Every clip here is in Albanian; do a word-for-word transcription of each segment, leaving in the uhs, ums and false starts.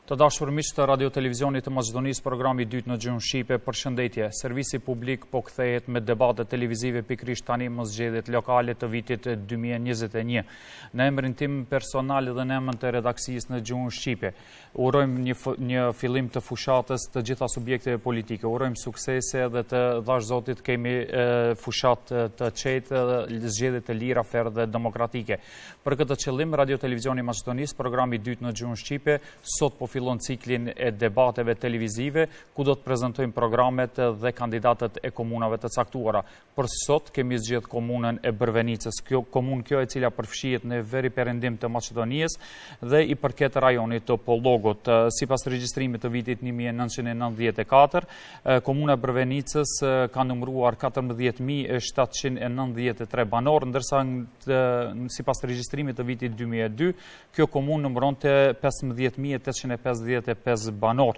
Të dashur miq të Radio Televizionit të Maqedonisë, programi i dytë në gjuhën shqipe, përshëndetje. Servisi publik po kthehet me debate televizive pikërisht tani më zgjedhjet lokale të vitit dy mijë e njëzet e një. Në emrin tim personal dhe në emrin të redaksisë në gjuhën shqipe, urojmë një, një fillim të fushatës të gjitha subjekteve politike. Urojmë suksese dhe të dhash Zotit kemi e, fushat të qetë, zgjedhje të lira, fair dhe demokratike. Për këtë qëllim, Radio Televizioni i Maqedonisë, programi i dytë në gjuhën shqipe, sot po fillon ciklin e debateve televizive, ku do të prezentojmë programet dhe kandidatët e komunave të caktuara. Për sot kemi zgjedh komunën e Brvenicës, kjo komunë kjo e cila përfshihet në veri perëndim të Maqedonisë dhe i përket rajonit të Pollogut. Sipas regjistrimit të vitit një mijë e nëntëqind e nëntëdhjetë e katër, komuna e Brvenicës ka numëruar katërmbëdhjetë mijë e shtatëqind e nëntëdhjetë e tre banor, ndërsa sipas regjistrimit të vitit dy mijë e dy, kjo komunë numëronte pesëmbëdhjetë mijë e tetëqind e pesëdhjetë e pesë banor.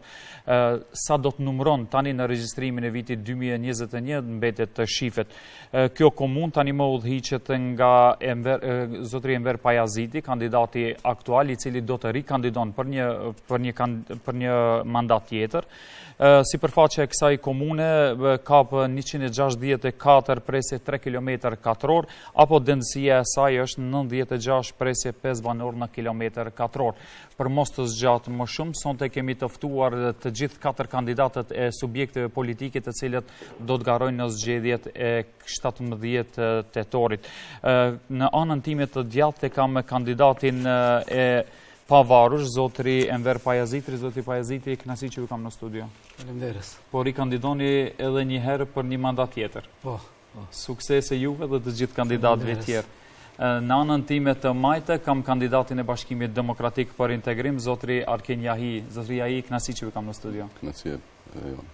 Sa do të numëron tani në regjistrimin e vitit dy mijë e njëzet e një mbetet të shifet. Kjo komunë tani më udhëhiqet nga Enver, zotëri Enver Pajaziti, kandidati aktual i cili do të rikandidon për një, për një, për një mandat tjetër. Sipërfaqja e kësaj komune ka njëqind e gjashtëdhjetë e katër presje tre kilometër katror, apo densësia e saj është nëntëdhjetë e gjashtë presje pesë banor në kilometër katror. Për mos të zgjatë më shumë, sonte kemi të ftuar të gjithë katër kandidatët e subjekteve politike të cilët do të garojnë në zgjedhjet e shtatëmbëdhjetë tetorit. Në anën time të djathtë e kam kandidatin e pavarur, zotëri Enver Pajaziti. Zotëri Pajaziti, kënaqësi që ju kam në studio. Faleminderit. Po rikandidoni edhe një herë për një mandat tjetër. Po. po. Suksese juve dhe të gjithë kandidatëve tjerë. Në anën time të majtë kam kandidatin e Bashkimit Demokratik për Integrim, zotëri Arken Jahi. Zotëri Jahi, kënaqësi që ju kam në studio. Kënaqësi e jo.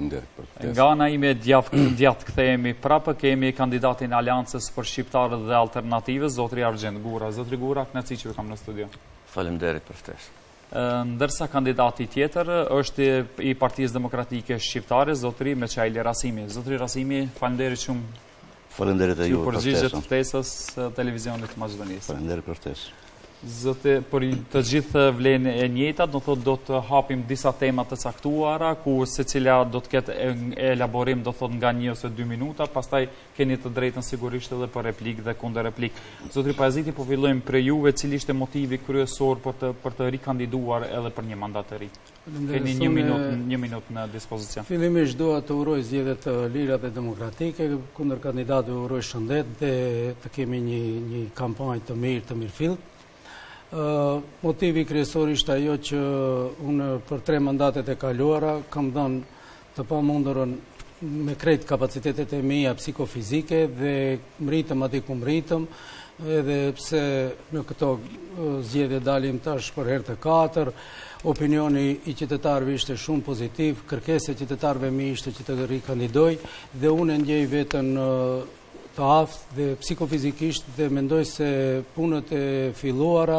Nga ana ime djathtë kthehemi prapë, kemi kandidatin e Aleancës për Shqiptarët dhe Alternativës, zotëri Argjend Gura. Zotëri Gura, kënaqësi që ju kam në studio. Faleminderit për ftesën. Ndërsa kandidati tjetër është i Partisë Demokratike Shqiptare, zotëri Meçaili Rasimi. Zotëri Rasimi, faleminderit shumë. Faleminderit e ju për ftesën. Përgjigjet ftesës televizionit të Maqedonisë. Faleminderit për ftesën. Zotë, për të gjithë vlen e njëjta, do thot do të hapim disa tema të caktuara, ku secila do të ketë elaborim, do thot nga një ose dy minuta, pastaj keni të drejtën sigurisht edhe për replik dhe kundër replik. Zotëri Pajaziti, po fillojmë për juve, cili ishte motivi kryesor për të për të rikandiduar edhe për një mandat të ri. Keni një minutë një minutë në dispozicion. Fillimisht dua të uroj zgjedhje të lira dhe demokratike, kundër kandidatëve uroj shëndet dhe të kemi një një kampanjë të mirë, të mirëfillt. Uh, motivi kryesor ishte ajo që unë për tre mandatet e kaluara kam dhënë të pamundurën me krejt kapacitetet e mia psikofizike dhe mritëm aty ku mritëm, edhe pse në këto uh, zgjedhje dalim tash për herë të katër, opinioni i qytetarëve ishte shumë pozitiv, kërkesa e qytetarëve mi ishte që të rikandidoj dhe unë ndjej veten uh, të aftë dhe psikofizikisht dhe mendoj se punët e filluara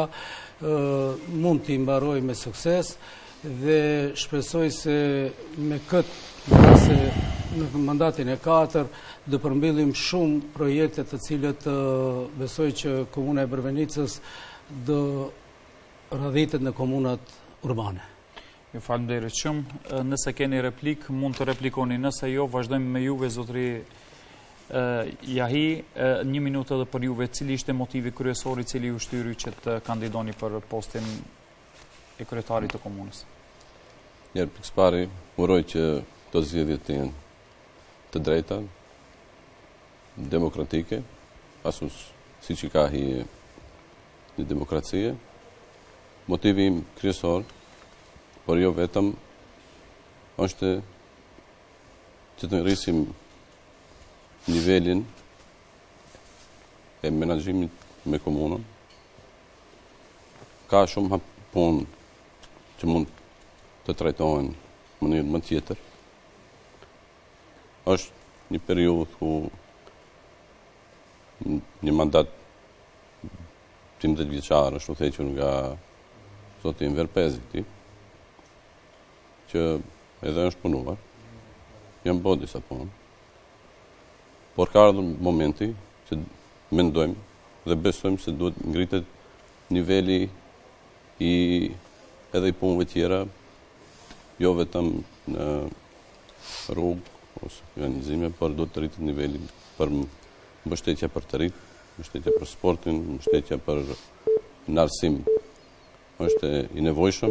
uh, mund t'i mbaroj me sukses dhe shpresoj se me këtë se në mandatin e katër do përmbyllim shumë projekte të cilët uh, besoj që komuna e Brvenicës do radhitet në komunat urbane. Ju falenderoj shumë. Nëse keni replik, mund të replikoni. Nëse jo, vazhdojmë me juve, zotëri Uh, Jahi, uh, një minutë edhe për juve, cili ishte motivi kryesor i cili ju shtyri që të kandidoni për postin e kryetarit të komunës? Njerë pikës pari, uroj që të zgjedhjet të jenë të drejta, demokratike, asus si që ka hi një demokracie. Motivi im kryesor, por jo vetëm, është që të rrisim nivelin e menaxhimit me komunën. Ka shumë punë që mund të trajtohen në mënyrë më tjetër. Është një periudhë ku një mandat trimëdhjetë vjeçar është udhëhequr nga zoti Enver Pajaziti, që edhe është punuar. Janë bërë disa punë. Por ka ardhur momenti që mendojmë dhe besojmë se duhet ngritet niveli i edhe i punëve tjera, jo vetëm në rrugë ose organizime, por do të rritet nivelin për mbështetja për të rritë, mbështetja për sportin, mbështetja për në arsim është i nevojshëm.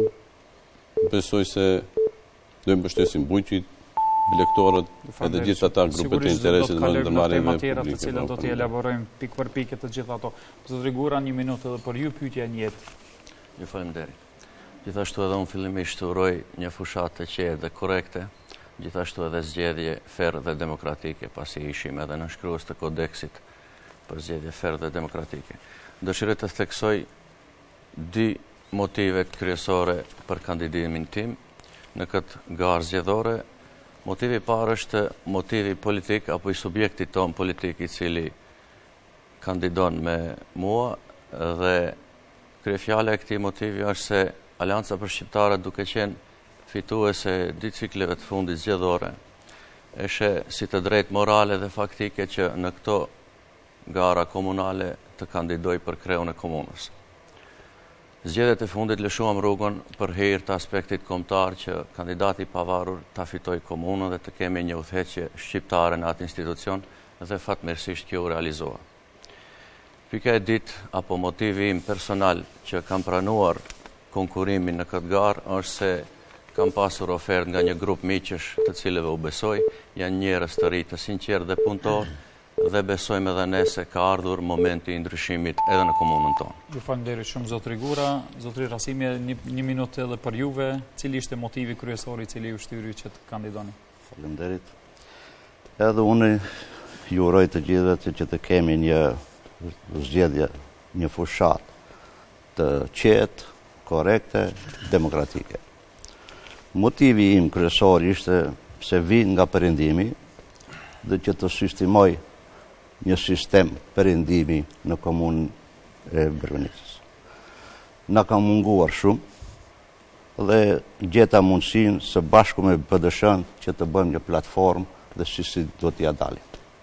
Besoj se do i mbështesim bujqit, bilektorët edhe gjithë ata grupet e interesit në ndërmarrje me publikun. Të cilat do t'i elaborojmë pikë për pikë të gjitha ato. Zotëri Gura, një minutë edhe për ju, pyetja njëjtë. Ju faleminderit. Gjithashtu edhe unë fillimisht uroj një fushat të qetë dhe korekte, gjithashtu edhe zgjedhje ferë dhe demokratike, pasi ishim edhe në shkruas të kodeksit për zgjedhje ferë dhe demokratike. Dëshiroj të theksoj dy motive kryesore për kandidimin tim në këtë garë zgjedhore. Motivi parë është motivi politik apo i subjektit ton politik i cili kandidon me mua, dhe kryefjala e këtij motivi është se Alianca për Shqiptarët, duke qenë fituese dy cikleve të fundit zgjedhore, e sheh si të drejtë morale dhe faktike që në këto gara komunale të kandidoj për kreun e komunës. Zgjedhjet e fundit lëshuam rrugën për hir të aspektit kombëtar që kandidati i pavarur ta fitoj komunën dhe të kemi një udhëheqje shqiptare në atë institucion, dhe fatmirësisht kjo u realizua. Pika e dytë apo motivi im personal që kam pranuar konkurimin në këtë garë është se kam pasur ofertë nga një grup miqësh të cilëve u besoj, janë njerëz të rinj të sinqertë dhe punëtor, dhe besojmë edhe ne se ka ardhur momenti i ndryshimit edhe në komunën tonë. Ju falenderoj shumë zotëri Gura. Zotëri Rasimi, një, një minutë edhe për juve, cili ishte motivi kryesor i cili ju shtyri që të kandidoni? Faleminderit. Edhe unë ju uroj të gjithëve që të kemi një zgjedhje, një fushat të qetë, korekte, demokratike. Motivi im kryesor ishte se vi nga perëndimi dhe që të sistemoj një sistem perëndimi në komunën e Bërvenicës. Na ka munguar shumë dhe gjeta mundësinë së bashku me B D S-n që të bëjmë një platformë dhe si si do t'ja dalim.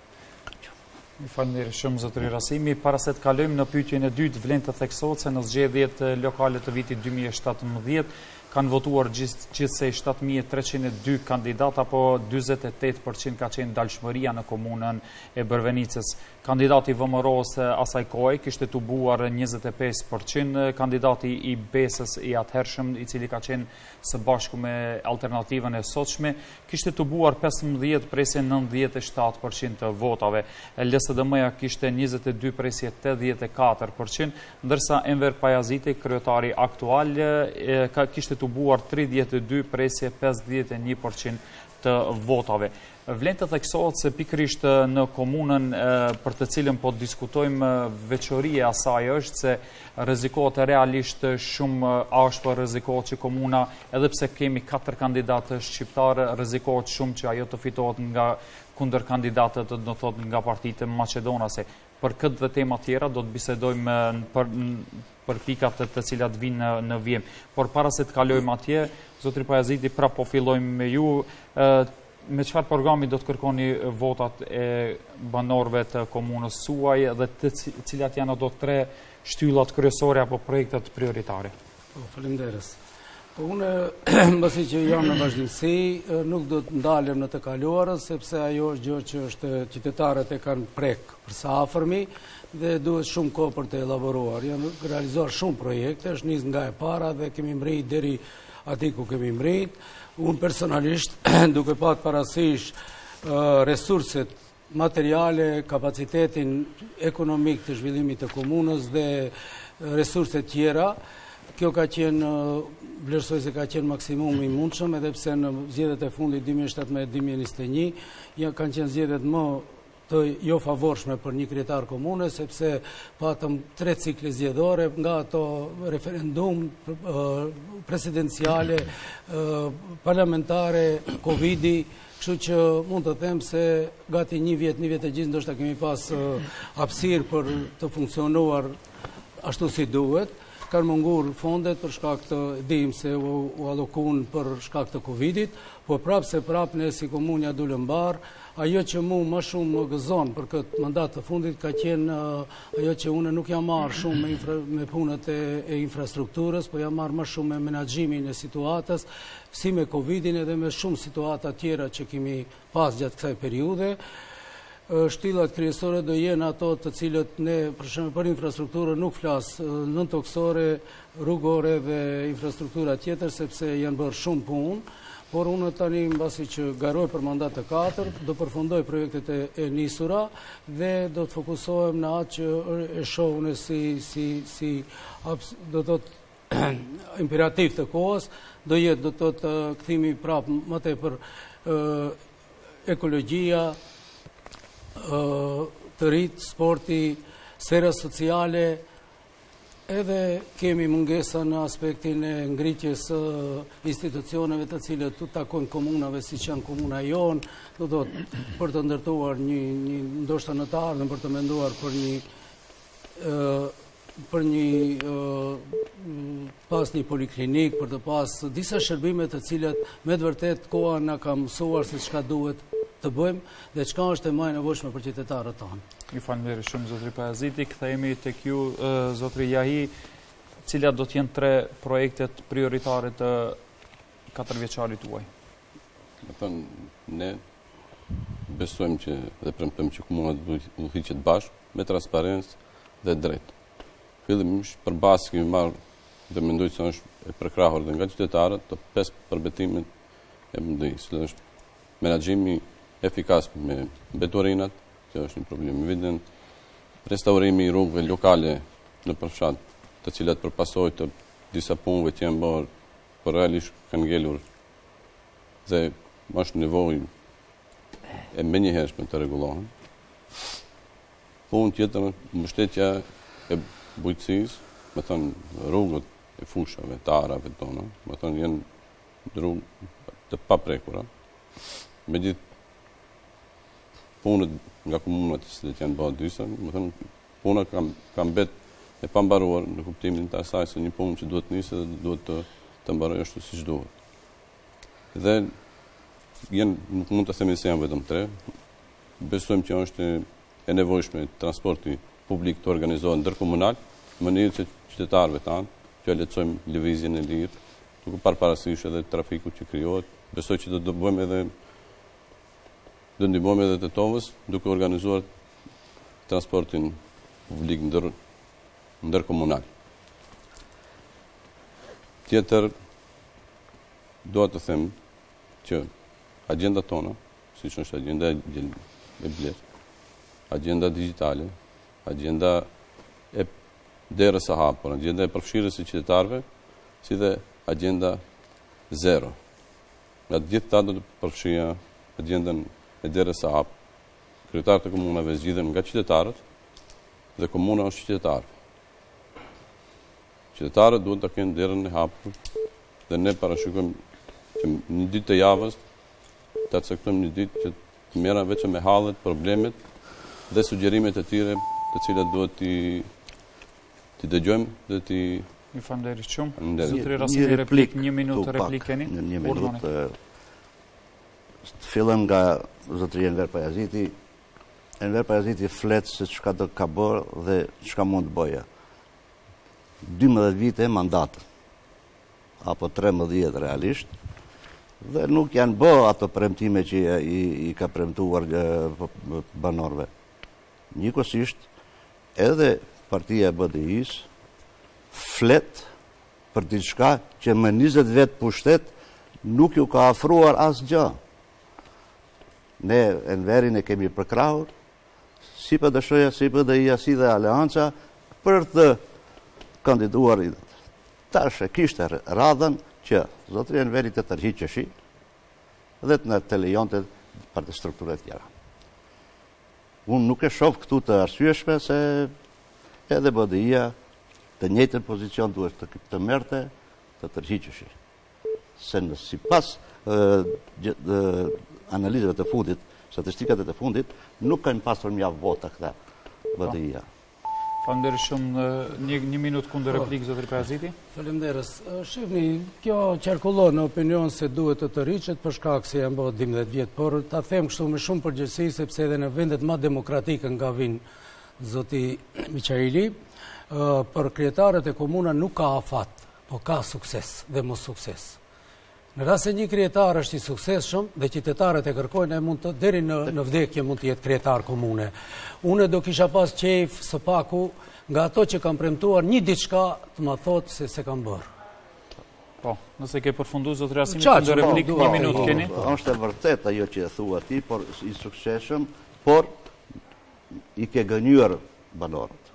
Ju falenderoj shumë zotëri Rasimi. Para se të kalojmë në pyetjen e dytë, vlen të theksohet se në zgjedhjet lokale të vitit dy mijë e shtatëmbëdhjetë kanë votuar gjithsej shtatë mijë e treqind e dy kandidat, apo dyzet e tetë përqind ka qenë dalshmëria në komunën e Bërvenicës. Kandidati V M R-s asaj kohe kishte tubuar njëzet e pesë përqind, kandidati i Besës i atëhershëm, i cili ka qenë së bashku me alternativën e sotshme, kishte tubuar pesëmbëdhjetë presje nëntëdhjetë e shtatë përqind të votave. L S D M-ja kishte njëzet e dy presje tetëdhjetë e katër përqind, ndërsa Enver Pajaziti, kryetari aktual, ka kishte tubuar tridhjetë e dy presje pesëdhjetë e një përqind të votave. Vlen të theksohet se pikërisht në komunën për të cilën po diskutojmë, veçoria e saj është se rrezikohet realisht shumë ashpër, rrezikohet që komuna, edhe pse kemi katër kandidatë shqiptarë, rrezikohet shumë që ajo të fitohet nga kundër kandidatët, do thotë nga partitë maqedonase. Për këtë dhe tema tjera do të bisedojmë për, për pikat të cilat vinë në, në vjem. Por para se të kalojmë atje, zotri Pajaziti, pra po fillojmë me ju, me çfarë programi do të kërkoni votat e banorëve të komunës suaj dhe të cilat janë ato tre shtyllat kryesore apo projektet prioritare? Po, faleminderit. Po unë, mbasi që jam në vazhdimsi, nuk do të ndalem në të kaluarën, sepse ajo është gjë që është qytetarët e kanë prek për sa afërmi dhe duhet shumë kohë për të elaboruar. Janë realizuar shumë projekte, është nis nga e para dhe kemi mrit deri aty ku kemi mrit. Unë personalisht, duke pat parasysh uh, resurset materiale, kapacitetin ekonomik të zhvillimit të komunës dhe resurset tjera, kjo ka qenë, uh, vlerësoj se ka qenë maksimum i mundshëm, edhe pse në zgjedhjet e fundit dy mijë e shtatëmbëdhjetë dy mijë e njëzet e një, ja, kanë qenë zgjedhjet më të jo favorshme për një kryetar komune, sepse patëm tre cikle zgjedhore, nga ato referendum, presidenciale, parlamentare, Covidi, kështu që mund të them se gati një vjet, një vjet e gjithë ndoshta kemi pas hapësirë për të funksionuar ashtu si duhet. kanë mungur fondet për shkak të dim se u, u allokun për shkak të Covidit, po prapë se prapë ne si komunja Dulëmbar, ajo që mu më shumë më gëzon për këtë mandat të fundit ka qenë uh, ajo që une nuk jam marrë shumë me, infra, me punët e, e infrastrukturës, po jam marrë më shumë me menaxhimin e situatës, si me Covidin edhe me shumë situata tjera që kemi pas gjatë kësaj periude. Shtillat kryesore do jenë ato të cilët ne, për shembull për infrastrukturën nuk flas, nëntoksore, rrugore dhe infrastruktura tjetër, sepse janë bërë shumë punë, por unë tani mbasi që garoj për mandat të katër, do përfundoj projektet e, e nisura dhe do të fokusohem në atë që e shoh unë si si si do të thotë imperativ të kohës, do jetë do të thotë kthimi prapë më tepër ekologjia, të rritë, sporti, sfera sociale, edhe kemi mungesa në aspektin e ngritjes institucioneve të cilët të takojnë komunave si që janë komuna jonë, do do për të ndërtuar një, një ndoshta në të ardhën për të menduar për një për një pas një poliklinik, për të pas disa shërbime të cilat me të vërtet koha na ka mësuar se çka duhet të bëjmë dhe çka është e më e nevojshme për qytetarët tonë. Ju falenderoj shumë zotri Pajaziti. Kthehemi tek ju zotri Jahi, cilat do të jenë tre projektet prioritare të katërvjeçarit tuaj? Do thënë, ne besojmë që dhe premtojmë që komuna do të udhëhiqet bashkë me transparencë dhe drejt. Fillimisht për bazë kemi marrë dhe mendoj se është e përkrahur dhe nga qytetarët të pesë përbetimet e M D I-s. Është menaxhimi efikas me beturinat, që është një problem evident, restaurimi i rrugëve lokale në përfshat, të cilat përpasojnë të disa punëve që janë bërë, por realisht kanë ngelur dhe është nevojë e menjëhershme të rregullohen. Punë tjetër, mbështetja e bujqësisë, me thënë rrugët e fushave, të arave tona, me thënë janë rrugë të paprekura. Me gjithë punët nga komunat që janë bërë dysa, më thënë, puna kam, kam bet e pambaruar në kuptimin të asaj se një punë që duhet nisë dhe duhet të, të mbaroj ashtu siç duhet. Dhe jenë, nuk mund të themi se janë vetëm tre, besojmë që është e nevojshme transporti publik të organizohet ndërkomunal, në mënyrë që qytetarëve tanë, që lehtësojmë lëvizjen e lirë, duke parë parasysh edhe trafiku që krijohet. Besoj që do të bëjmë edhe do ndihmojmë edhe të tovës duke organizuar transportin publik ndër ndërkomunal. Tjetër, do të them që agenda tona, siç është agenda e blerë, agenda digjitale, agenda e derës së hapur, agenda e përfshirjes së qytetarëve, si dhe agenda zero. Nga të gjithë ta do të përfshija agendën e derës së hapur. Kryetarët e komunave zgjidhen nga qytetarët dhe komuna është qytetarë. Qytetarët duhet të kenë derën e hapur dhe ne parashikojmë që një ditë të javës të caktojmë një ditë që të merra vetëm me hallet, problemet dhe sugjerimet e tyre të cilat duhet t'i t'i dëgjojmë dhe t'i Ju falenderoj shumë. Një Zotri Rasimi, replik, një minutë replik keni. Një minutë. Të fillem nga zotri Enver Pajaziti. Enver Pajaziti flet se çka do ka bërë dhe çka mund të bëjë. dymbëdhjetë vite mandat, apo tretëmbëdhjetë realisht, dhe nuk janë bë ato premtime që i, i ka premtuar banorëve. Njëkohësisht, edhe partia e B D I-s flet për diçka që me njëzet vetë pushtet nuk ju ka afruar asgjë. Ne Enverin e kemi përkrahur, si P D S-ja, si P D I-ja, si dhe Aleanca, për të kandiduar. Tash e kishte radhën që zotri Enveri të tërhiqeshi dhe të në të lejonte për të strukturat tjera. Unë nuk e shoh këtu të arsyeshme se edhe B D I-ja të njëjtën pozicion duhet të, të merte të tërhiqeshi. Se në si pas analizave të fundit, statistikat e të fundit, nuk kanë pasur mjaft vota këta B D I-ja. Faleminderit shumë. Një, një minutë kundër replikë, zotëri Pajaziti. Faleminderit. Shifni, kjo qarkullon në opinion se duhet të të rriqet për shkak se janë bëhet dimdhet vjetë, por ta them kështu me shumë përgjithësi, sepse edhe në vendet ma demokratike nga vinë zoti Miqaili, për krijetarët e komuna nuk ka afat, po ka sukses dhe mos sukses. Në rast se një krijetar është i suksesshëm dhe qytetarët e kërkojnë, mund të deri në, në vdekje mund të jetë krijetar komune. Unë do kisha pas qejf së paku nga ato që kam premtuar një diçka të ma thotë se se kam bërë. Po, nëse ke përfundu, zotë Rasimi, këndë replikë, një minutë keni. Është e vërtet ajo që e thua ti, por i suksesshëm, por i ke gënjur banorët.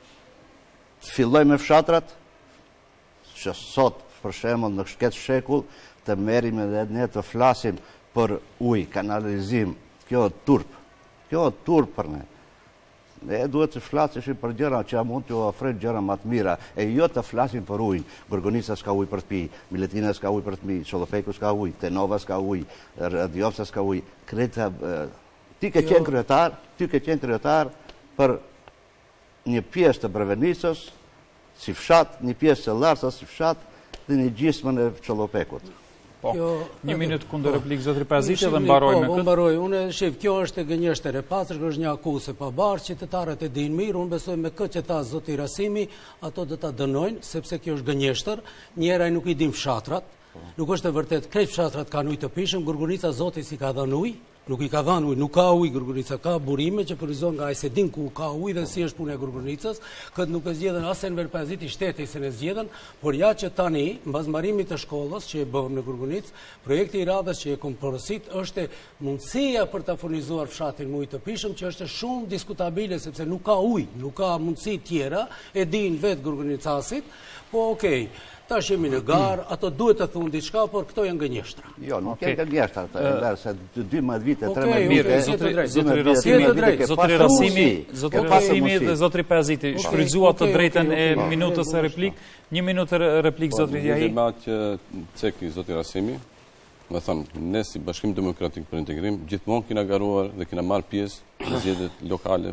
Filloj me fshatrat, që sot, për shembull, në këtë shekull, të merim edhe ne të flasim për ujë, kanalizim, kjo është turp, kjo është turp për ne. Ne duhet të flasim për gjëra që mund të ofrojnë gjëra më të mira, e jo të flasim për ujë. Gorgonica s'ka ujë për të pi, Miletina s'ka ujë për të pi, Çollopeku s'ka ujë, Tenova s'ka ujë, Radiovca s'ka ujë. Kreta, ti ke qenë kryetar, ti ke qenë kryetar për një pjesë të Brevenicës, si fshat, një pjesë të Llarsa si fshat, dhe një gjismën e Çollopekut. Po, një minutë kundër replikë, zotëri Pajaziti, dhe mbaroj me këtë. Mbaroj, unë shif, kjo është e gënjeshtër e pastër, është një akuzë e pabarë, qytetarët e dinë mirë, unë besoj me këtë që tha zoti Rasimi, ato do ta dënojnë, sepse kjo është gënjeshtër, njëra nuk i din fshatrat, nuk është e vërtet, krejt fshatrat kanë ujë të pishëm, Gurgunica zoti si ka dhënë ujë, nuk i ka dhënë ujë, nuk ka ujë Gurgunica, ka burime që furnizon nga ai se din ku ka ujë dhe si është puna e Gurgunicës, këtë nuk e zgjedhën as Enver Pajaziti shteti se ne zgjedhën, por ja që tani, mbas mbarimit të shkollës që e bëm në Gurgunicë, projekti i radhës që e kom porosit është mundësia për ta furnizuar fshatin me ujë të pishëm, që është shumë diskutabile sepse nuk ka ujë, nuk ka mundësi tjera, e din vetë Gurgunicasit, po okej. Ta shemi në garë, ato duhet të thunë diçka, por këto janë gënjeshtra. Jo, nuk janë gënjeshtra, se dymbëdhjetë vite, tretëmbëdhjetë vite... Zotëri Rasimi, zotëri Rasimi, zotëri Rasimi dhe zotëri Pajaziti, shfrytëzua të drejtën e minutës e replik, një minutë replik, zotëri Jahi. Po, një që cekni zotëri Rasimi, më thënë, ne si Bashkim Demokratik për Integrim, gjithmonë kina garuar dhe kina marrë pjesë në zgjedhjet lokale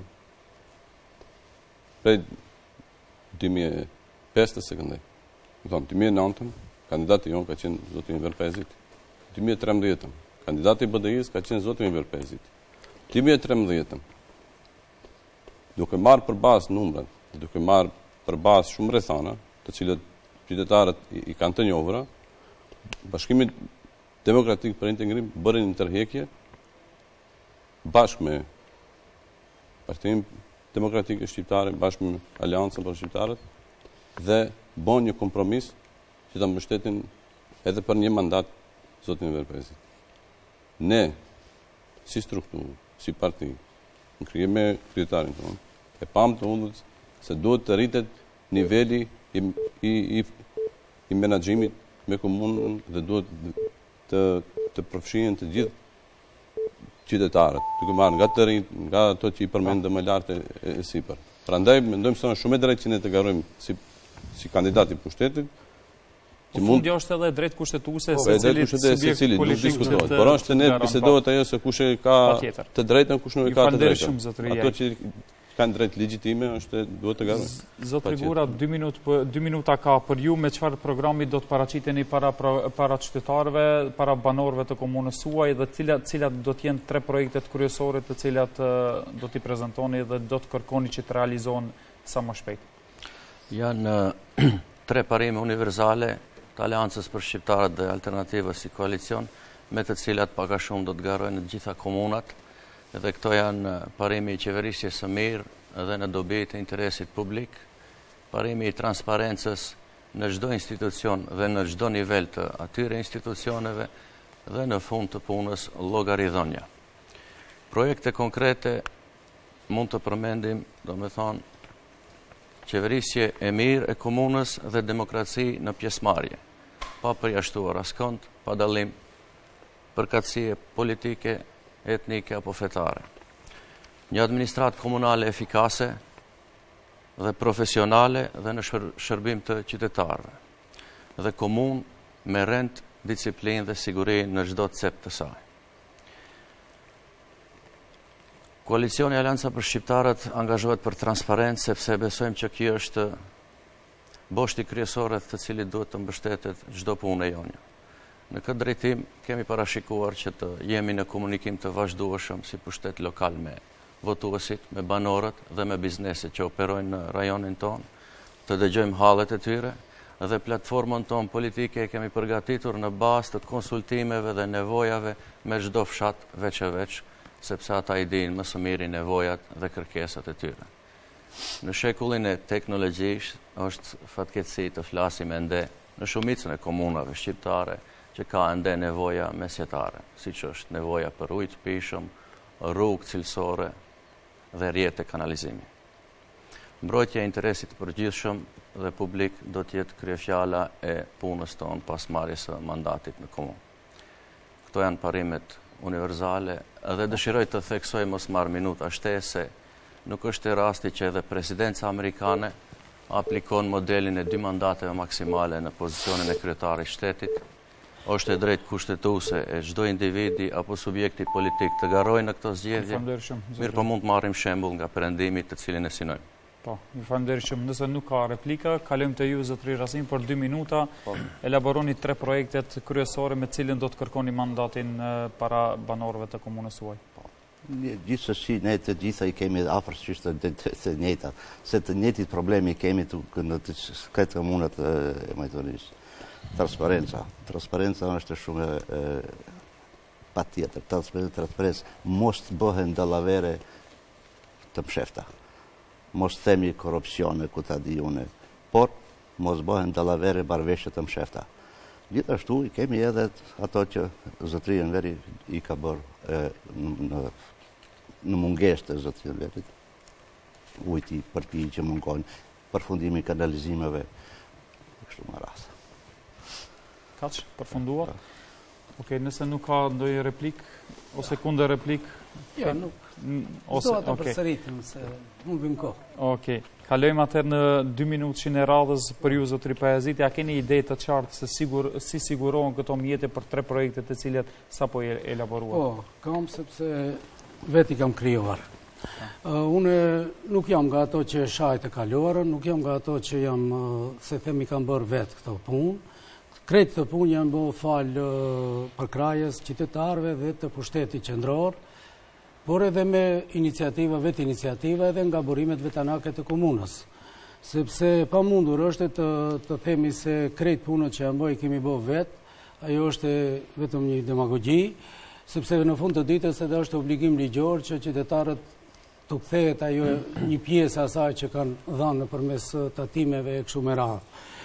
prej dy mijë e pesë se këndej. Më thonë, dy mijë e nëntën, kandidati jonë ka qenë zotëri Enver Pajaziti. dy mijë e trembëdhjetën, kandidati i B D I-s ka qenë zotëri Enver Pajaziti. dy mijë e trembëdhjetën, duke marrë për bazë numrat, duke marrë për bazë shumë rrethana, të cilët qytetarët i kanë të njohura, Bashkimi Demokratik për Integrim bëri një tërheqje bashkë me Partinë Demokratike Shqiptare, bashkë me Aleancën për Shqiptarët, dhe bon një kompromis që të mbështetin edhe për një mandat zotin Enver Pajaziti. Ne, si strukturë, si parti, në krye me kryetarin tonë, e pam të undët se duhet të rritet niveli i, i, i, i menaxhimit me komunën dhe duhet të, të përfshihen të gjithë qytetarët, duke marrë nga të rinjt, nga ato që i përmendë më lartë e, e sipër. Prandaj, mendojmë se është shumë e drejtë që ne të garojmë si si kandidati pushtetit. Po fundja është edhe drejt kushtetuese se cili nuk diskutohet. Por është ne bisedohet ajo se kush e ka të drejtën, kush nuk e ka të drejtën. Ato që kanë drejt legjitime është duhet të garojnë. Zotri Gura, dy minuta ka për ju, me çfarë programi do të paraqiteni para para qytetarëve, para banorëve të komunës suaj dhe cilat cilat do të jenë tre projektet kryesore të cilat do t'i prezantoni dhe do të kërkoni që të realizohen sa më shpejt. Janë tre parime universale të Aleancës për Shqiptarët dhe Alternativës si koalicion, me të cilat paka shumë do të garojnë në gjitha komunat, dhe këto janë parimi i qeverisjes së mirë dhe në dobi të interesit publik, parimi i transparencës në çdo institucion dhe në çdo nivel të atyre institucioneve dhe në fund të punës llogaridhënia. Projekte konkrete mund të përmendim, do me thonë, qeverisje e mirë e komunës dhe demokraci në pjesëmarrje, pa përjashtuar askënd, pa dallim përkatësie politike, etnike apo fetare. Një administratë komunale efikase dhe profesionale dhe në shërbim të qytetarëve, dhe komunë me rend, disiplinë dhe siguri në çdo cep të saj. Koalicioni Alianca për Shqiptarët angazhohet për transparencë, sepse besojmë që kjo është boshti kryesor të cilit duhet të mbështetet çdo punë e jonja. Në këtë drejtim kemi parashikuar që të jemi në komunikim të vazhdueshëm si pushtet lokal me votuesit, me banorët dhe me bizneset që operojnë në rajonin tonë, të dëgjojmë hallet e tyre dhe platformën tonë politike kemi përgatitur në bazë të konsultimeve dhe nevojave me çdo fshat veç e veç, sepse ata i dinë më së miri nevojat dhe kërkesat e tyre. Në shekullin e teknologjisë është fatkeqësi të flasim ende në shumicën e komunave shqiptare që ka ende nevoja mesjetare, siç është nevoja për ujë të pijshëm, rrugë cilësore dhe rrjete kanalizimi. Mbrojtja e interesit të përgjithshëm dhe publik do të jetë kryefjala e punës tonë pas marrjes së mandatit në komunë. Këto janë parimet universale dhe dëshiroj të theksoj mos marr minuta shtesë, nuk është e rasti që edhe presidenca amerikane aplikon modelin e dy mandateve maksimale në pozicionin e kryetarit shtetit. Është e drejtë kushtetuese e çdo individi apo subjekti politik të garojë në këto zgjedhje. Mirë, po mund të marrim shembull nga perëndimi të cilin e synojmë. Po, ju falenderoj. Nëse nuk ka replika, kalojmë te ju zotëri Razin për dy minuta. Elaboroni tre projektet kryesore me cilën do të kërkoni mandatin para banorëve të komunës suaj. Gjithsesi, ne të gjitha i kemi afërsisht të njëjta, se të njëjtit problemi kemi në të këtë komunat e Maqedonisë. Transparenca. Transparenca është shumë patjetër. Transparenca mos të bëhen dallavere të mshefta. Mos themi korrupsione ku ta di unë, por mos bëhen dallavere barveshje të mshefta. Gjithashtu i kemi edhe ato që zotëria Enveri i ka bërë në, në mungesë të zotëria Enverit, ujti përpi që mungon, përfundimi kanalizimeve, kështu më radhë. Kaq, përfunduar? Okej, nëse nuk ka ndonjë replik ose kundër replik? Jo, nuk. Ose do të përsëritem se humbim kohë. Okej. Kalojmë atëherë në dy minutëshin e radhës për ju zotëri Pajaziti. A keni ide të qartë se sigur si sigurohen këto mjete për tre projekte të cilat sapo e elaboruar? Po, kam sepse vetë i kam krijuar. Uh, unë nuk jam nga ato që shajt e kaluarën, nuk jam nga ato që jam, uh, se themi kam bërë vetë këto punë. Kretë të punë janë bërë falë uh, për krajes qytetarëve dhe të pushtetit qendror, por edhe me iniciativa, vetë iniciativa edhe nga burimet vetanake të komunës. Sepse pa mundur është të, të themi se kretë punët që janë bërë i kemi bërë vetë, ajo është vetëm një demagogji, sepse në fund të ditës edhe është obligim ligjor që qytetarët të kthehet ajo një pjesë asaj që kanë dhënë nëpërmes tatimeve e kështu me radhë.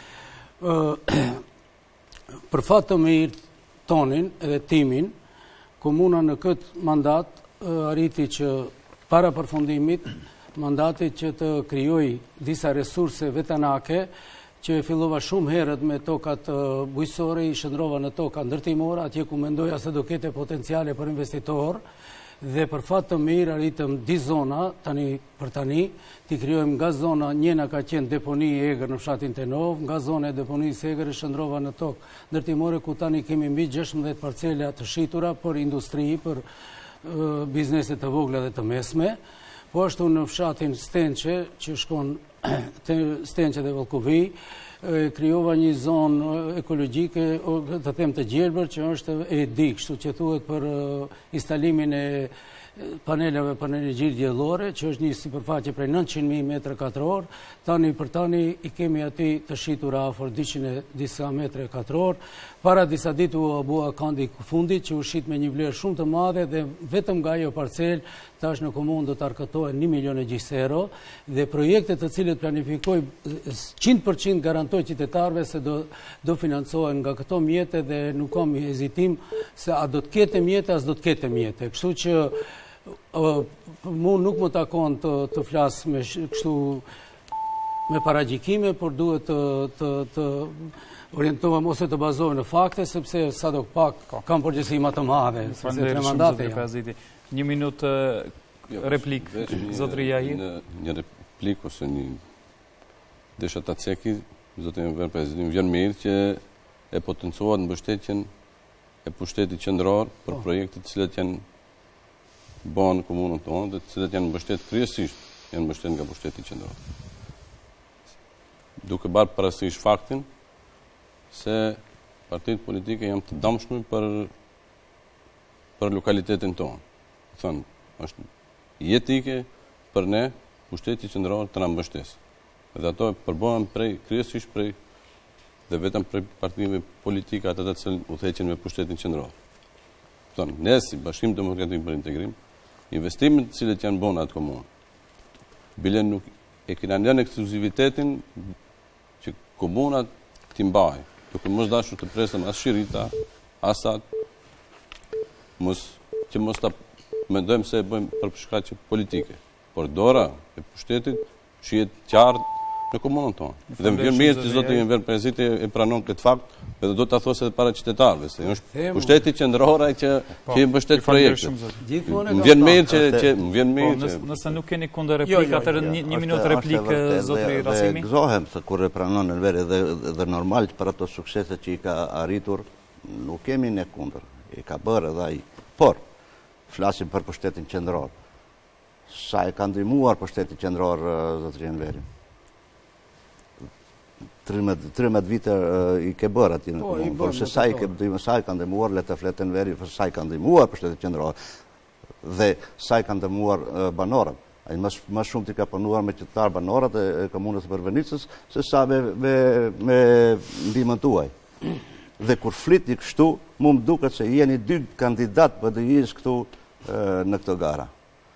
Uh, Për fat të mirë tonin edhe timin, komuna në këtë mandat arriti që para përfundimit mandatit që të krijoj disa resurse vetanake që fillova shumë herët me tokat bujqësore, i shndrova në toka ndërtimore, atje ku mendoja se do kete potenciale për investitor, dhe për fat të mirë arritëm di zona, tani për tani, ti krijojmë nga zona, njëna ka qenë deponi e Egër në fshatin Tenov, nga zona e deponisë Egër e shndrova në tokë ndërtimore ku tani kemi mbi gjashtëdhjetë parcela të shitura për industri, për uh, bizneset të vogla dhe të mesme, po ashtu në fshatin Stenqe, që shkon Stenqe dhe Vllkovi, krijova një zonë ekologjike, të them të gjelbër, që është e di, kështu që thuhet për instalimin e paneleve për energji diellore, që është një sipërfaqe prej nëntëqind mijë metra katror, tani për tani i kemi aty të shitur afër dyqind e disa metra katror. Para disa ditë u bua kandi fundit që u shit me një vlerë shumë të madhe dhe vetëm nga ajo parcel tash në komunë do të arkatohen një milion e gjysmë euro dhe projektet të cilët planifikojqind përqind garantoj qytetarëve se do do financohen nga këto mjete dhe nuk kam hezitim se a do të ketë mjete as do të ketë mjete. Kështu që uh, mu nuk më takon të, të flas me kështu me paragjikime, por duhet të, të, të orientohem ose të bazohem në fakte, sepse sa do pak kam përgjegjësi më të madhe, sepse tre mandate janë. Një minutë replik, zotëri Jahir. Një replik ose një desha ta ceki, zotëri Enver Pajaziti, vjen mirë që e potencuohet mbështetjen e pushtetit qendror për projekte të cilat janë bëhen në komunën tonë dhe të cilat janë mbështet kryesisht, janë mbështet nga pushteti qendror. Duke bërë parasysh faktin se partitë politike janë të dëmshme për për lokalitetin tonë. Thonë, është jetike për ne pushteti qendror të na mbështesë. Dhe ato përbohen prej kryesisht prej dhe vetëm prej partive politike ato të cilën udhëheqin me pushtetin qendror. Thonë, ne si Bashkim Demokratik për Integrim, investimet të cilët janë bënë atë komunë, bile nuk e kena në ekskluzivitetin që komunat t'i mbajë, duke mos dashur të presën as shirita, asat, mos, që mos ta mendojmë se e bëjmë për shkaqe politike. Por dora e pushtetit shihet qartë në komunën tonë. Dhe më vjen mirë që zoti Enver Preziti e pranon këtë fakt, edhe do ta thosë edhe para qytetarëve, se është pushteti qendror ai që që i mbështet projektin. Më vjen mirë që që më vjen mirë që nëse nuk keni kundër replikë, atëherë një minutë replikë zoti Rasimi. Gëzohem se kur e pranon Enver dhe dhe normal për ato suksese që i ka arritur, nuk kemi ne kundër. I ka bërë edhe ai. Por flasim për pushtetin qendror. Sa e ka ndihmuar pushteti qendror zotëri Enveri? tridhjetë vite i ke bërë ati në komunë, por se sa i ke sa i ka ndihmuar, le të flet Enveri, sa i ka ndihmuar pushtetin qendror dhe sa i ka ndihmuar banorët. Ai më më shumë ti ka punuar me qytetar banorët e komunës së Përvenicës se sa me me me ndihmën tuaj. Dhe kur fliti kështu, mu më duket se jeni dy kandidat për të jis këtu në këtë gara.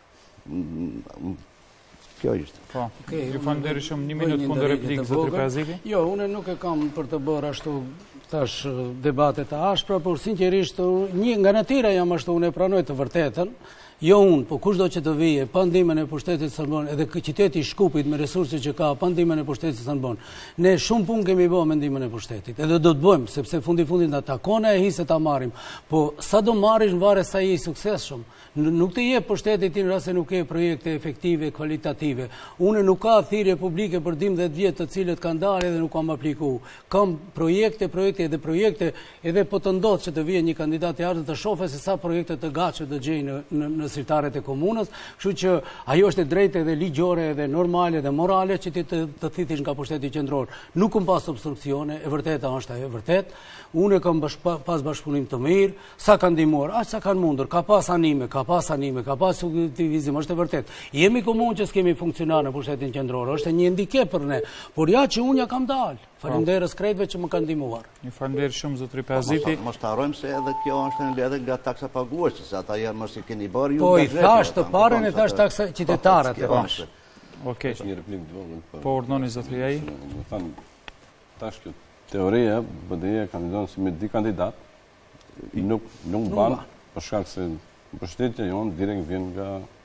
Kjo ishte. Po, ju falenderoj shumë, një minutë kundër replikë zotëri Preziti. Jo, unë nuk e kam për të bërë ashtu tash debate të ashpra, por sinqerisht një nga natyra jam ashtu, unë e pranoj të vërtetën. Jo unë, po kushdo që të vije, pa ndihmën e pushtetit Sërbon, edhe qyteti i Shkupit me resurset që ka, pa ndihmën e pushtetit Sërbon. Ne shumë punë kemi bërë me ndihmën e pushtetit, edhe do të bëjmë, sepse fundi fundit na takon e hisë ta marrim. Po sa do marrish varet sa je i suksesshëm. Nuk të jep pushtetit në rast se nuk ke projekte efektive, kvalitative. Unë nuk ka thirrje publike për dhjetë vjet të cilët kanë dalë edhe nuk kam aplikuar. Kam projekte, projekte edhe projekte, edhe po të ndodh që të vijë një kandidat i ardhur të shohë se sa projekte të gatshme të gjej në, në, në sirtaret e komunës, kështu që ajo është e drejtë edhe ligjore edhe normale dhe morale që ti të, të thithish nga pushteti qendror. Nuk kam pas obstruksione, e vërteta është ajo e vërtet. Unë kam bash, pas bashkëpunim të mirë, sa kanë ndihmuar, aq sa kanë mundur, ka pas anime, ka pas anime, ka pas aktivizëm, është e vërtet. Jemi komunë që s'kemi funksionar në pushtetin qendror, është një handicap për ne, por ja që unë ja kam dalë. Faleminderit krejtëve që më kanë ndihmuar. Ju falenderoj shumë zotëri Preziti. Mos ta harrojmë se edhe kjo është në lidhje nga taksa paguese, se ata janë mos i keni bërë ju. Po i thash të parën e thash taksa qytetarët. Okej. Një replikë të vogël. Po urdhoni zotëri ai. Do thënë tash kjo teoria B D I kandidon si me di kandidat i nuk nuk ban për shkak se mbështetja jon direkt vjen nga